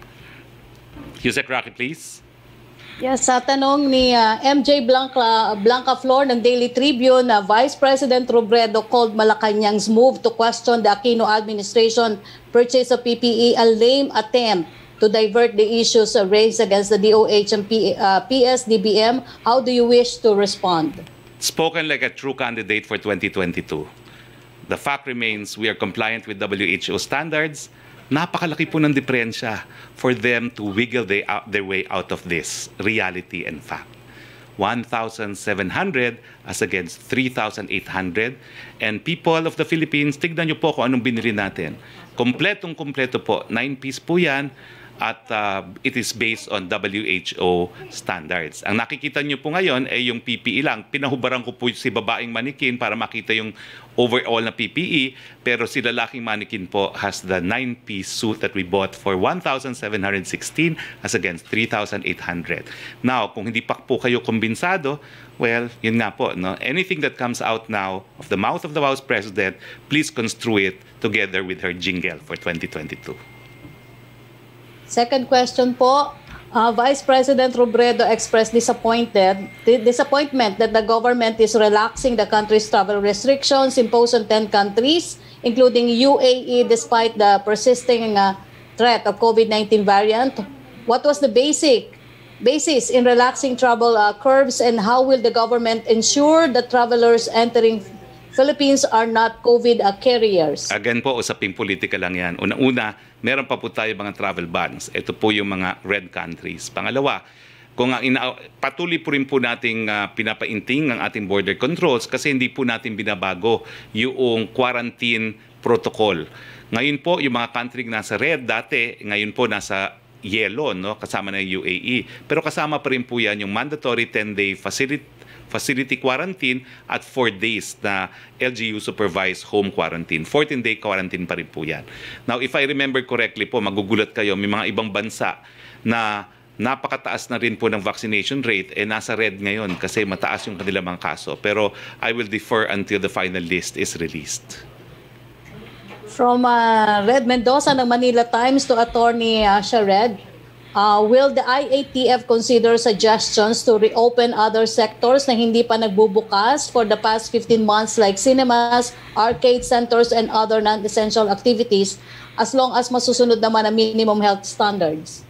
Yusek Roque, please. Yes, sa tanong ni uh, M J Blanca, Blanca Flor ng Daily Tribune, na uh, Vice President Robredo called Malacanang's move to question the Aquino administration purchase of P P E a lame attempt to divert the issues uh, raised against the D O H and P, uh, P S D B M. How do you wish to respond? Spoken like a true candidate for twenty twenty-two. The fact remains we are compliant with W H O standards. Napakalaki po ng diferensya for them to wiggle they out, their way out of this reality and fact. one thousand seven hundred as against three thousand eight hundred. And people of the Philippines, tignan nyo po kung anong binili natin. Kompletong kompleto po. Nine piece po yan. At uh, it is based on W H O standards. Ang nakikita nyo po ngayon ay yung P P E lang. Pinahubaran ko po si babaeng manikin para makita yung overall na P P E. Pero si lalaking manikin po has the nine-piece suit that we bought for one thousand seven hundred sixteen as against three thousand eight hundred. Now, kung hindi pa po kayo kumbinsado, well, yun nga po, no? Anything that comes out now of the mouth of the Vice President, please construe it together with her jingle for twenty twenty-two. Second question po, Uh, Vice President Robredo expressed disappointed, disappointment that the government is relaxing the country's travel restrictions imposed on ten countries, including U A E, despite the persisting uh, threat of COVID nineteen variant. What was the basic basis in relaxing travel uh, curbs, and how will the government ensure that travelers entering Philippines are not COVID uh, carriers? Again po, usaping politika lang yan. Una-una, meron pa po tayo mga travel bans. Ito po yung mga red countries. Pangalawa, kung ang ina- patuloy po rin po nating uh, pinapainting ang ating border controls kasi hindi po natin binabago yung quarantine protocol. Ngayon po, yung mga country nasa red dati, ngayon po nasa yellow, no? Kasama na yung U A E. Pero kasama pa rin po yan yung mandatory ten-day facility facility quarantine at four days na L G U supervised home quarantine. fourteen-day quarantine pa rin po yan. Now, if I remember correctly po, magugulat kayo, may mga ibang bansa na napakataas na rin po ng vaccination rate, eh nasa red ngayon kasi mataas yung kanilang mga kaso. Pero I will defer until the final list is released. From uh, Red Mendoza ng Manila Times to Attorney uh, Shared, Uh, will the I A T F consider suggestions to reopen other sectors na hindi pa nagbubukas for the past fifteen months like cinemas, arcade centers, and other non-essential activities as long as masusunod naman ang minimum health standards?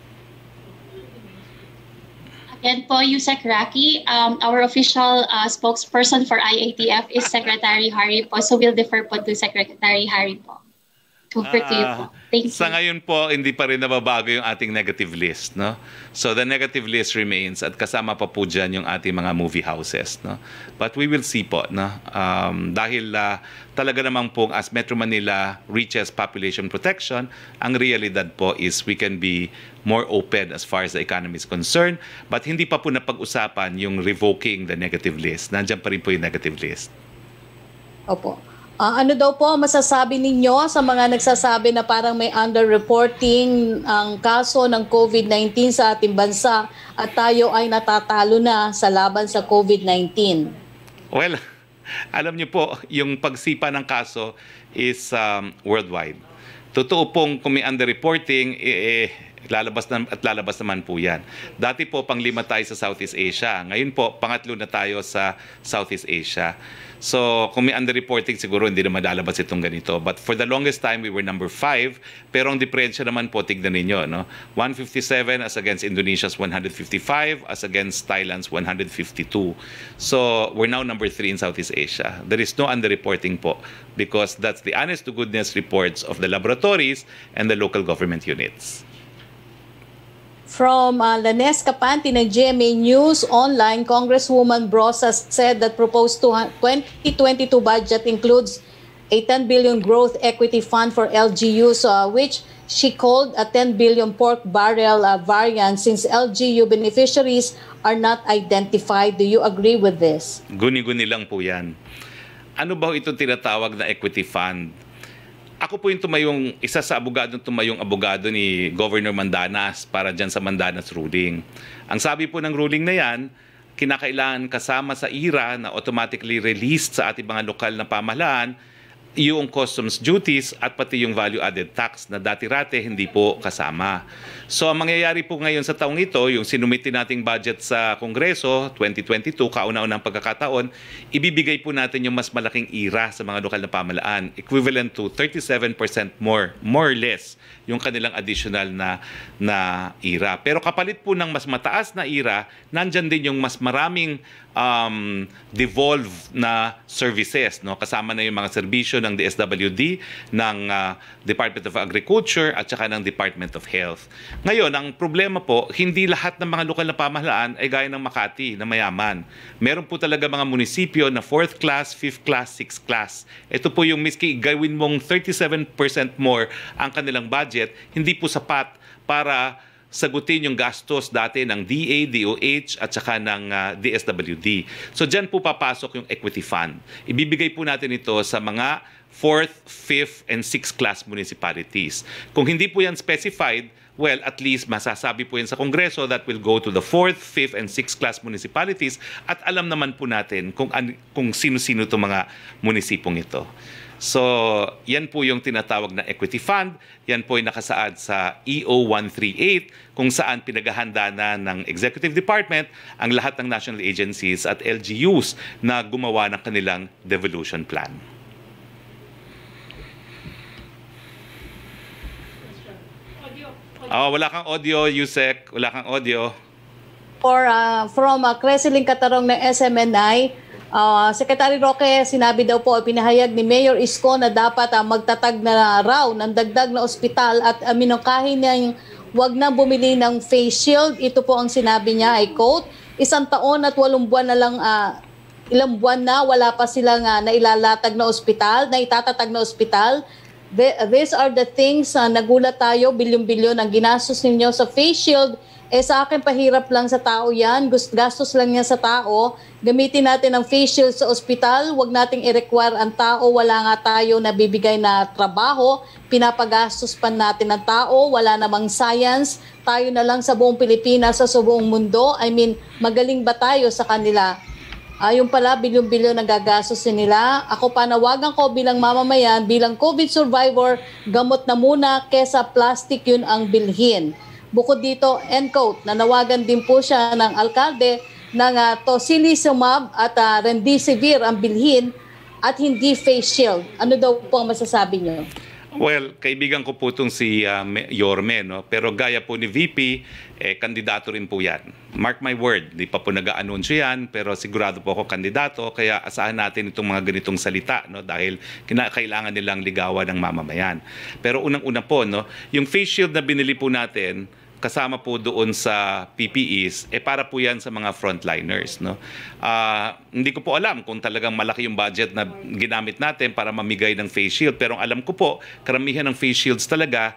Again po, Yusek Roque, um, our official uh, spokesperson for I A T F is Secretary Harry po, so we'll defer po to Secretary Harry po. Over to you po. Thank you. Sa ngayon po, hindi pa rin nababago yung ating negative list, no? So the negative list remains at kasama pa po dyan yung ating mga movie houses, no? But we will see po, no? Um, dahil uh, talaga namang po as Metro Manila reaches population protection, ang realidad po is we can be more open as far as the economy is concerned, but hindi pa po napag-usapan yung revoking the negative list. Nandiyan pa rin po yung negative list. Opo. Uh, ano daw po masasabi ninyo sa mga nagsasabi na parang may underreporting ang kaso ng COVID nineteen sa ating bansa at tayo ay natatalo na sa laban sa COVID nineteen? Well, alam niyo po, yung pagsipa ng kaso is um, worldwide. Totoo pong kung may underreporting, eh, eh, lalabas na, at lalabas naman po yan. Dati po, panglima tayo sa Southeast Asia. Ngayon po, pangatlo na tayo sa Southeast Asia. So, kung may underreporting, siguro hindi naman lalabas itong ganito. But for the longest time, we were number five. Pero ang diferensya naman po, tignan ninyo, no? one fifty-seven as against Indonesia's one fifty-five, as against Thailand's one fifty-two. So, we're now number three in Southeast Asia. There is no underreporting po because that's the honest-to-goodness reports of the laboratories and the local government units. From uh, Lanes Capanti ng G M A News Online, Congresswoman Brosas said that proposed twenty twenty-two budget includes a ten billion growth equity fund for L G Us, uh, which she called a ten billion pork barrel uh, variant since L G U beneficiaries are not identified. Do you agree with this? Guni-guni lang po yan. Ano ba ito tinatawag na equity fund? Ako po yung tumayong, isa sa abogadong tumayong abogado ni Governor Mandanas para dyan sa Mandanas ruling. Ang sabi po ng ruling na yan, kinakailangan kasama sa I R A na automatically released sa ating mga lokal na pamahalaan yung customs duties at pati yung value-added tax na dati-rate hindi po kasama. So ang mangyayari po ngayon sa taong ito, yung sinumiti nating budget sa Kongreso twenty twenty-two, kauna-unang pagkakataon, ibibigay po natin yung mas malaking I R A sa mga lokal na pamahalaan, equivalent to thirty-seven percent more, more or less, yung kanilang additional na, na I R A. Pero kapalit po ng mas mataas na I R A, nandyan din yung mas maraming um, devolved na services, no? Kasama na yung mga serbisyo ng D S W D, ng uh, Department of Agriculture at saka ng Department of Health. Ngayon, ang problema po, hindi lahat ng mga lokal na pamahalaan ay gaya ng Makati na mayaman. Meron po talaga mga munisipyo na fourth class, fifth class, sixth class. Ito po yung miski gawin mong thirty-seven percent more ang kanilang budget, hindi po sapat para sagutin yung gastos dati ng D A, D O H at saka ng uh, D S W D. So dyan po papasok yung equity fund. Ibibigay po natin ito sa mga fourth, fifth, and sixth class municipalities. Kung hindi po yan specified, well, at least masasabi po yan sa Kongreso that will go to the fourth, fifth, and sixth class municipalities at alam naman po natin kung, kung sino-sino itong mga munisipong ito. So, yan po yung tinatawag na equity fund. Yan po ay nakasaad sa E O one thirty-eight kung saan pinaghahanda na ng Executive Department ang lahat ng national agencies at L G Us na gumawa ng kanilang devolution plan. Oh, wala kang audio, Yusek. Wala kang audio. Or uh, from uh, Creseling Katarong ng S M N I, uh, Secretary Roque, sinabi daw po, pinahayag ni Mayor Isko na dapat uh, magtatag na raw ng dagdag na ospital at uh, minungkahi niyang wag na bumili ng face shield. Ito po ang sinabi niya, I quote, isang taon at walong buwan na lang, uh, ilang buwan na wala pa silang uh, nailalatag na ospital, na itatatag na ospital. These are the things, uh, nagulat tayo, bilyon-bilyon ang ginastos ninyo sa face shield. Eh sa akin, pahirap lang sa tao yan. Gastos lang yan sa tao. Gamitin natin ang face shield sa ospital. Huwag nating i-require ang tao. Wala nga tayo nabibigay na trabaho. Pinapagastos pa natin ang tao. Wala namang science. Tayo na lang sa buong Pilipinas, sa buong mundo. I mean, magaling ba tayo sa kanila? Ayun pala, bilyon-bilyon ang gagastusin nila. Ako panawagan ko bilang mamamayan, bilang COVID survivor, gamot na muna kesa plastic yun ang bilhin. Bukod dito, end quote, nanawagan din po siya ng alkalde ng uh, tocilizumab at uh, remdesivir ang bilhin at hindi face shield. Ano daw po ang masasabi niyo? Well, kaibigan ko po itong si uh, Yorme, no? Pero gaya po ni V P, eh, kandidato rin po yan. Mark my word, di pa po nag-aanunsyo yan, pero sigurado po ako kandidato, kaya asahan natin itong mga ganitong salita, no? Dahil kailangan nilang ligawan ng mamamayan. Pero unang-una po, no? Yung face shield na binili po natin, kasama po doon sa P P Es, eh para po yan sa mga frontliners. No? Uh, hindi ko po alam kung talagang malaki yung budget na ginamit natin para mamigay ng face shield. Pero alam ko po, karamihan ng face shields talaga,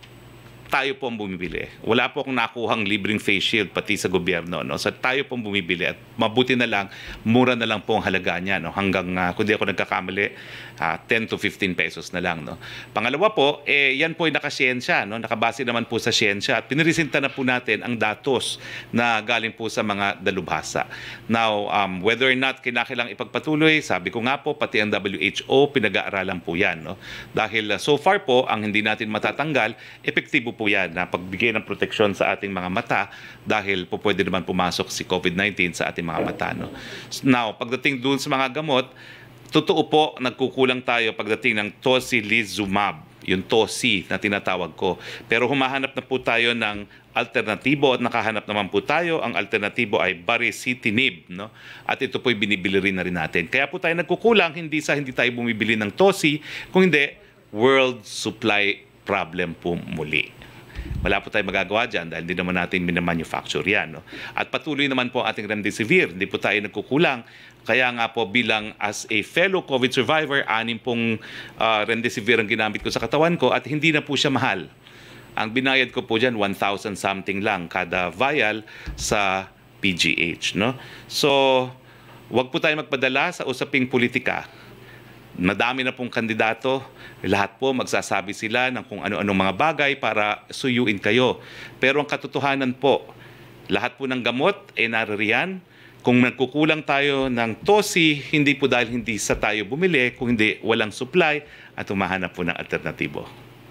tayo po ang bumibili. Wala po akong nakuhang libreng face shield pati sa gobyerno. No? So tayo po ang bumibili at mabuti na lang, mura na lang po ang halaga niya. No? Hanggang, uh, kung di ako nagkakamali, uh, ten to fifteen pesos na lang. No? Pangalawa po, eh, yan po ay nakasiyensya. No? Nakabase naman po sa siyensya at pinirisinta na po natin ang datos na galing po sa mga dalubhasa. Now, um, whether or not kinakailang ipagpatuloy, sabi ko nga po, pati ang W H O, pinag-aaralan po yan. No? Dahil uh, so far po, ang hindi natin matatanggal, epektibo po yan na pagbigay ng proteksyon sa ating mga mata dahil po pwede naman pumasok si COVID nineteen sa ating mga mata. No? Now, pagdating dun sa mga gamot, totoo po, nagkukulang tayo pagdating ng tocilizumab, yung tosi na tinatawag ko. Pero humahanap na po tayo ng alternatibo at nakahanap naman po tayo. Ang alternatibo ay baricitinib. No? At ito po'y binibili rin na rin natin. Kaya po tayo nagkukulang, hindi sa hindi tayo bumibili ng tosi, kung hindi, world supply problem po muli. Wala po tayong magagawa dyan dahil hindi naman natin minamanufacture yan. No? At patuloy naman po ating remdesivir. Hindi po tayo nagkukulang. Kaya nga po bilang as a fellow COVID survivor, anim pong uh, remdesivir ang ginamit ko sa katawan ko at hindi na po siya mahal. Ang binayad ko po dyan, one thousand something lang kada vial sa P G H. No? So, wag po tayo magpadala sa usaping politika. Madami na pong kandidato, lahat po magsasabi sila ng kung ano-anong mga bagay para suyuin kayo. Pero ang katotohanan po, lahat po ng gamot ay naririyan. Kung nagkukulang tayo ng tosi, hindi po dahil hindi sa tayo bumili, kung hindi walang supply at humahanap po ng alternatibo.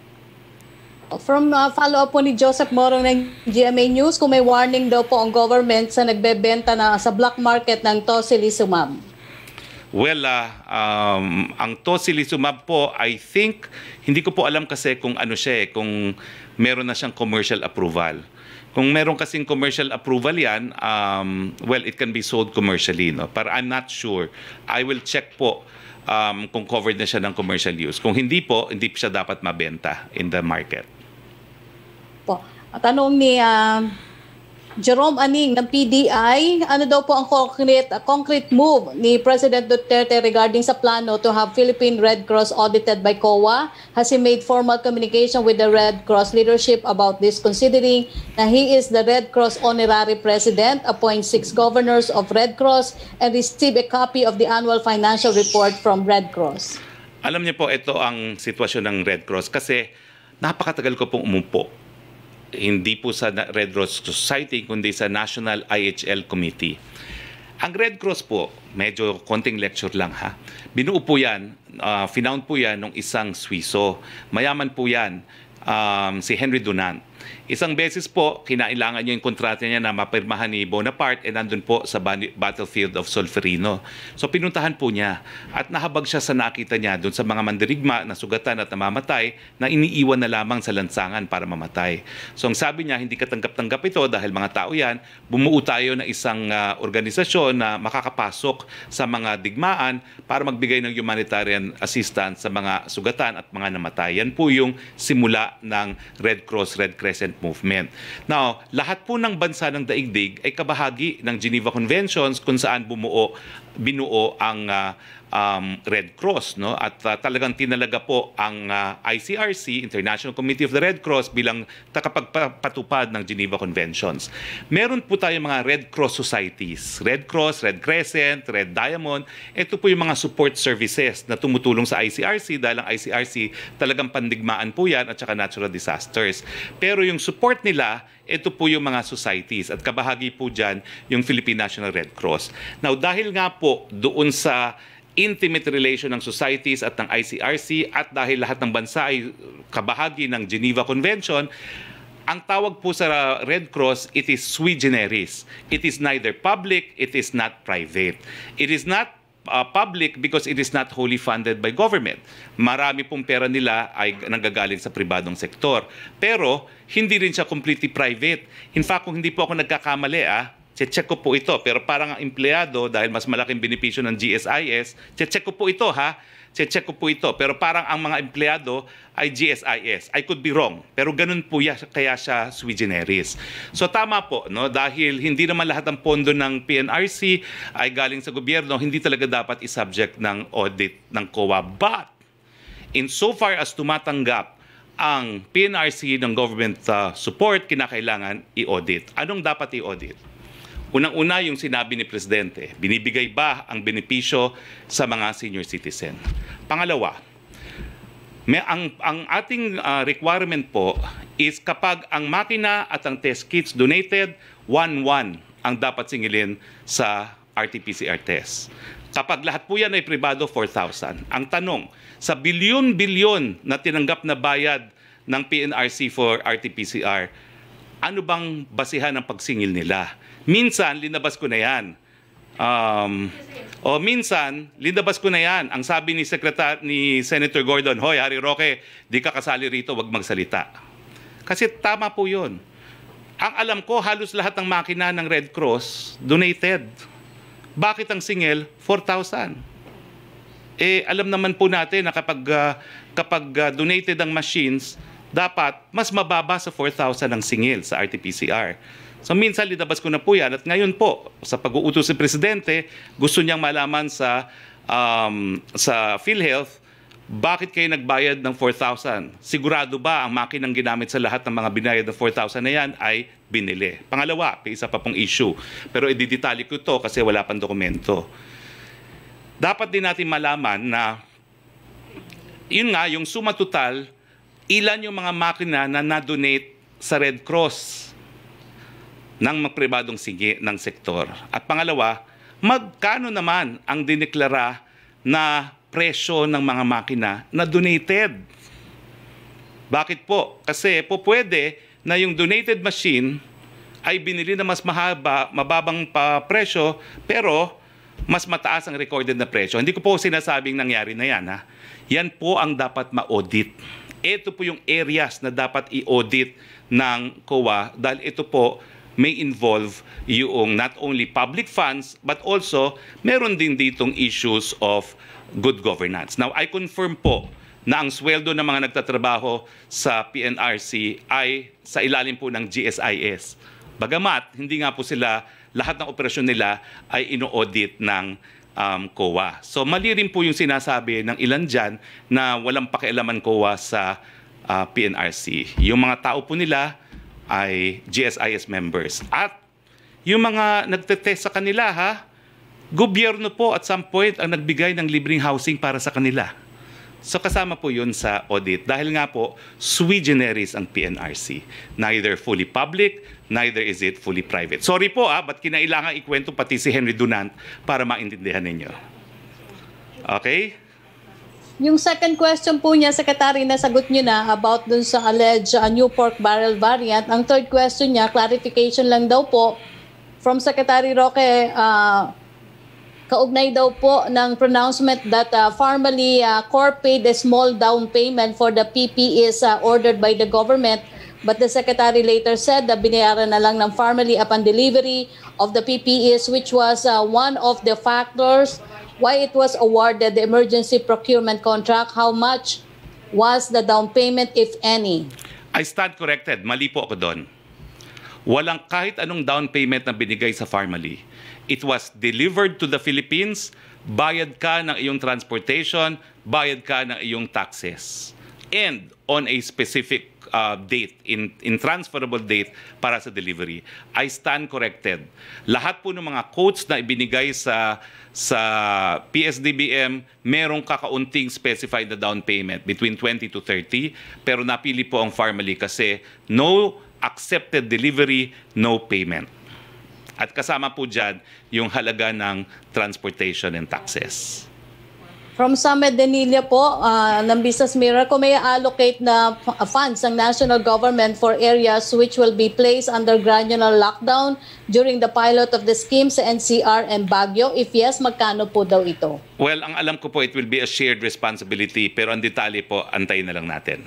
From uh, follow-up po ni Joseph Morong ng G M A News, kung may warning daw po ang government sa nagbebenta na sa black market ng tocilizumab. Well, uh, um, ang tocilizumab po, I think, hindi ko po alam kasi kung ano siya eh, kung meron na siyang commercial approval. Kung meron kasing commercial approval yan, um, well, it can be sold commercially. No? But I'm not sure. I will check po um, kung covered na siya ng commercial use. Kung hindi po, hindi siya dapat mabenta in the market. Po. Tanong ni Uh... Jerome Aning ng P D I, ano daw po ang concrete, uh, concrete move ni President Duterte regarding sa plano to have Philippine Red Cross audited by C O A? Has he made formal communication with the Red Cross leadership about this, considering na he is the Red Cross honorary president, appoint six governors of Red Cross, and receive a copy of the annual financial report from Red Cross? Alam niyo po, ito ang sitwasyon ng Red Cross kasi napakatagal ko pong umupo. Hindi po sa Red Cross Society, kundi sa National I H L Committee. Ang Red Cross po, medyo konting lecture lang ha. Binuo po yan, uh, finound po yan ng isang Swiso. Mayaman po yan, um, si Henry Dunant. Isang beses po, kinailangan niya yung kontrata niya na mapirmahan ni Bonaparte and nandun po sa battlefield of Solferino. So pinuntahan po niya at nahabag siya sa nakita niya dun sa mga mandirigma na sugatan at namamatay na iniiwan na lamang sa lansangan para mamatay. So ang sabi niya, hindi katanggap-tanggap ito dahil mga tao yan, bumuo tayo ng isang uh, organisasyon na makakapasok sa mga digmaan para magbigay ng humanitarian assistance sa mga sugatan at mga namatay. Yan po yung simula ng Red Cross, Red Crescent movement. Now, lahat po ng bansa ng daigdig ay kabahagi ng Geneva Conventions kung saan bumuo, binuo ang uh, um, Red Cross, no? At uh, talagang tinalaga po ang uh, I C R C, International Committee of the Red Cross, bilang takapagpatupad ng Geneva Conventions. Meron po tayong mga Red Cross societies. Red Cross, Red Crescent, Red Diamond. Ito po yung mga support services na tumutulong sa I C R C dahil ang I C R C talagang pandigmaan po yan at saka natural disasters. Pero yung support nila, ito po yung mga societies at kabahagi po dyan yung Philippine National Red Cross. Now, dahil nga po doon sa intimate relation ng societies at ng I C R C at dahil lahat ng bansa ay kabahagi ng Geneva Convention, ang tawag po sa Red Cross, it is sui generis. It is neither public, it is not private. It is not uh, public because it is not wholly funded by government. Marami pong pera nila ay nanggagaling sa pribadong sektor. Pero hindi rin siya completely private. In fact, kung hindi po ako nagkakamali, ah, check ko po ito. Pero parang ang empleyado, dahil mas malaking benepisyo ng G S I S, check ko po ito ha. Check ko po ito. Pero parang ang mga empleyado ay G S I S. I could be wrong. Pero ganun po ya, kaya siya sui generis. So tama po, no? Dahil hindi naman lahat ng pondo ng P N R C ay galing sa gobyerno, hindi talaga dapat i-subject ng audit ng C O A. But, in so far as tumatanggap ang P N R C ng government uh, support, kinakailangan i-audit. Anong dapat i-audit? Unang-una yung sinabi ni Presidente, binibigay ba ang benepisyo sa mga senior citizen? Pangalawa, may, ang, ang ating uh, requirement po is kapag ang makina at ang test kits donated, one one ang dapat singilin sa R T P C R test. Kapag lahat po yan ay pribado, four thousand. Ang tanong, sa bilyon-bilyon na tinanggap na bayad ng P N R C for R T P C R, ano bang basihan ng pagsingil nila? Minsan, linabas ko na yan. Um, o minsan, linabas ko na yan. Ang sabi ni Secretary, ni Senator Gordon, hoy, Harry Roque, di ka kasali rito, wag magsalita. Kasi tama po yun. Ang alam ko, halos lahat ng makina ng Red Cross, donated. Bakit ang singil? four thousand. Eh, alam naman po natin na kapag, uh, kapag uh, donated ang machines, dapat mas mababa sa four thousand ang singil sa R T P C R. So minsan linabas ko na po yan at ngayon po sa pag-uutos si Presidente, gusto niyang malaman sa um, sa PhilHealth, bakit kayo nagbayad ng four thousand? Sigurado ba ang makinang ginamit sa lahat ng mga binayad ng four thousand na yan ay binili? Pangalawa, may isa pa pong issue. Pero ididetali ko ito kasi wala pang dokumento. Dapat din natin malaman na yun nga, yung suma total, ilan yung mga makina na na-donate sa Red Cross ng mga pribadong sige ng sektor. At pangalawa, magkano naman ang dineklara na presyo ng mga makina na donated? Bakit po? Kasi po pwede na yung donated machine ay binili na mas mahaba, mababang pa presyo, pero mas mataas ang recorded na presyo. Hindi ko po sinasabing nangyari na yan. Ha? Yan po ang dapat ma-audit. Ito po yung areas na dapat i-audit ng C O A dahil ito po may involve yung not only public funds but also meron din ditong issues of good governance. Now, I confirm po na ang sweldo ng mga nagtatrabaho sa P N R C ay sa ilalim po ng G S I S. Bagamat, hindi nga po sila, lahat ng operasyon nila ay ino-audit ng um, C O A. So, mali rin po yung sinasabi ng ilan dyan na walang pakialaman C O A sa uh, P N R C. Yung mga tao po nila ay G S I S members. At yung mga nagtetest sa kanila, ha, gobyerno po at some point ang nagbigay ng libreng housing para sa kanila. So kasama po yun sa audit dahil nga po sui generis ang P N R C. Neither fully public, neither is it fully private. Sorry po ah, ba't kinailangan ikwento pati si Henry Dunant para maintindihan ninyo? Okay? Yung second question po niya, Secretary, nasagot niyo na about dun sa alleged uh, new pork barrel variant. Ang third question niya, clarification lang daw po from Secretary Roque, uh, kaugnay daw po ng pronouncement that uh, formally uh, Corp paid a small down payment for the P P Es uh, ordered by the government, but the Secretary later said na binayaran na lang ng formally upon delivery of the P P Es, which was uh, one of the factors why it was awarded the emergency procurement contract. How much was the down payment, if any? I stand corrected. Mali po ako doon. Walang kahit anong down payment na binigay sa Farmally. It was delivered to the Philippines, bayad ka ng iyong transportation, bayad ka ng iyong taxes. And on a specific uh, date, in, in transferable date para sa delivery. I stand corrected. Lahat po ng mga quotes na ibinigay sa sa P S D B M, merong kakaunting specified na down payment between twenty to thirty, pero napili po ang Farmally kasi no accepted delivery, no payment. At kasama po dyan yung halaga ng transportation and taxes. From Samed Denilla po, uh, ng Business Mirror, kung may allocate na funds ng national government for areas which will be placed under granular lockdown during the pilot of the scheme sa N C R and Baguio? If yes, magkano po daw ito? Well, ang alam ko po, it will be a shared responsibility, pero ang detalye po, antayin na lang natin.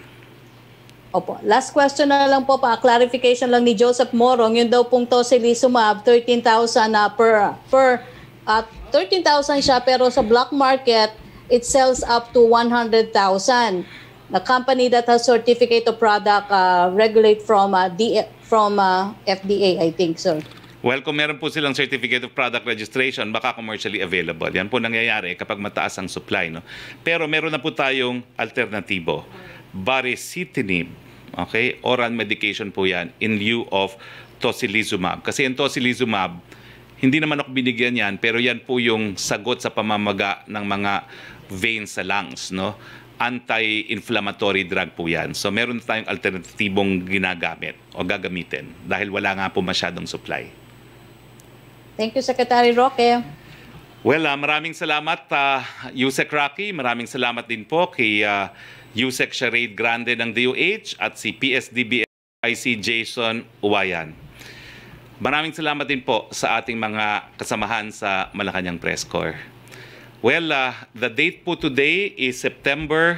Opo. Last question na lang po, pa clarification lang ni Joseph Morong, yun daw pong tocilizumab, thirteen thousand na per, per uh, thirteen thousand siya, pero sa black market, it sells up to one hundred thousand. The company that has certificate of product uh, regulate from uh, D from uh, F D A, I think, sir. Well, kung meron po silang certificate of product registration, baka commercially available. Yan po nangyayari kapag mataas ang supply. No? Pero meron na po tayong alternatibo. Baricitinib, okay? Oral medication po yan in lieu of tocilizumab. Kasi yung tocilizumab, hindi naman ako binigyan yan, pero yan po yung sagot sa pamamaga ng mga veins sa lungs, no? Anti-inflammatory drug po yan. So meron tayong alternatibong ginagamit o gagamitin dahil wala nga po masyadong supply. Thank you, Secretary Roque. Well, uh, maraming salamat, uh, Yusek Roque. Maraming salamat din po kay uh, Yusek Charade Grande ng D O H at si P S D B M I C Jason Uwayan. Maraming salamat din po sa ating mga kasamahan sa Malacanang Press Corps. Well, uh, the date po today is September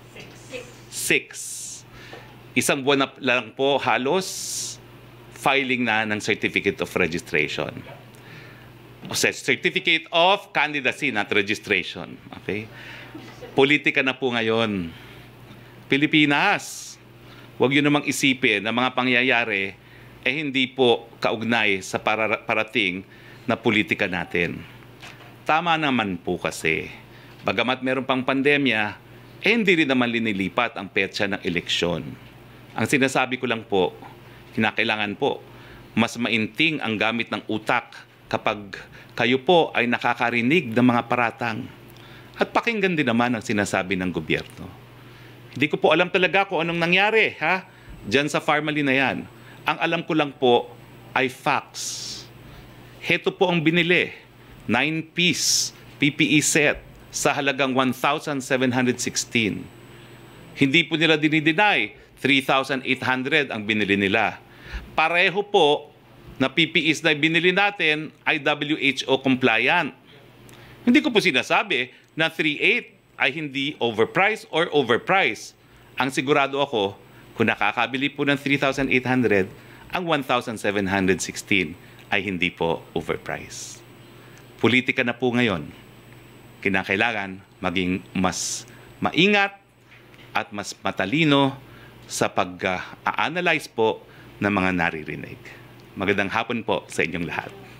sixth. Isang buwan na lang po halos filing na ng Certificate of Registration. O Certificate of Candidacy, not registration. Okay? Politika na po ngayon. Pilipinas, huwag yun namang isipin na mga pangyayari eh hindi po kaugnay sa para parating na politika natin. Tama naman po kasi, bagamat meron pang pandemya, eh hindi rin naman linilipat ang petsa ng eleksyon. Ang sinasabi ko lang po, kinakailangan po, mas mainting ang gamit ng utak kapag kayo po ay nakakarinig ng mga paratang. At pakinggan din naman ang sinasabi ng gobyerno. Hindi ko po alam talaga kung anong nangyari, ha? Diyan sa Farmally na yan. Ang alam ko lang po ay facts. Heto po ang binili. nine-piece P P E set sa halagang one thousand seven hundred sixteen. Hindi po nila dinideny. three thousand eight hundred ang binili nila. Pareho po na P P Es na binili natin ay W H O compliant. Hindi ko po sinasabi na three point eight ay hindi overpriced or overpriced. Ang sigurado ako, kung nakakabili po ng three thousand eight hundred, ang one thousand seven hundred sixteen ay hindi po overpriced. Politika na po ngayon. Kinakailangan maging mas maingat at mas matalino sa pag-analyze po ng mga naririnig. Magandang hapon po sa inyong lahat.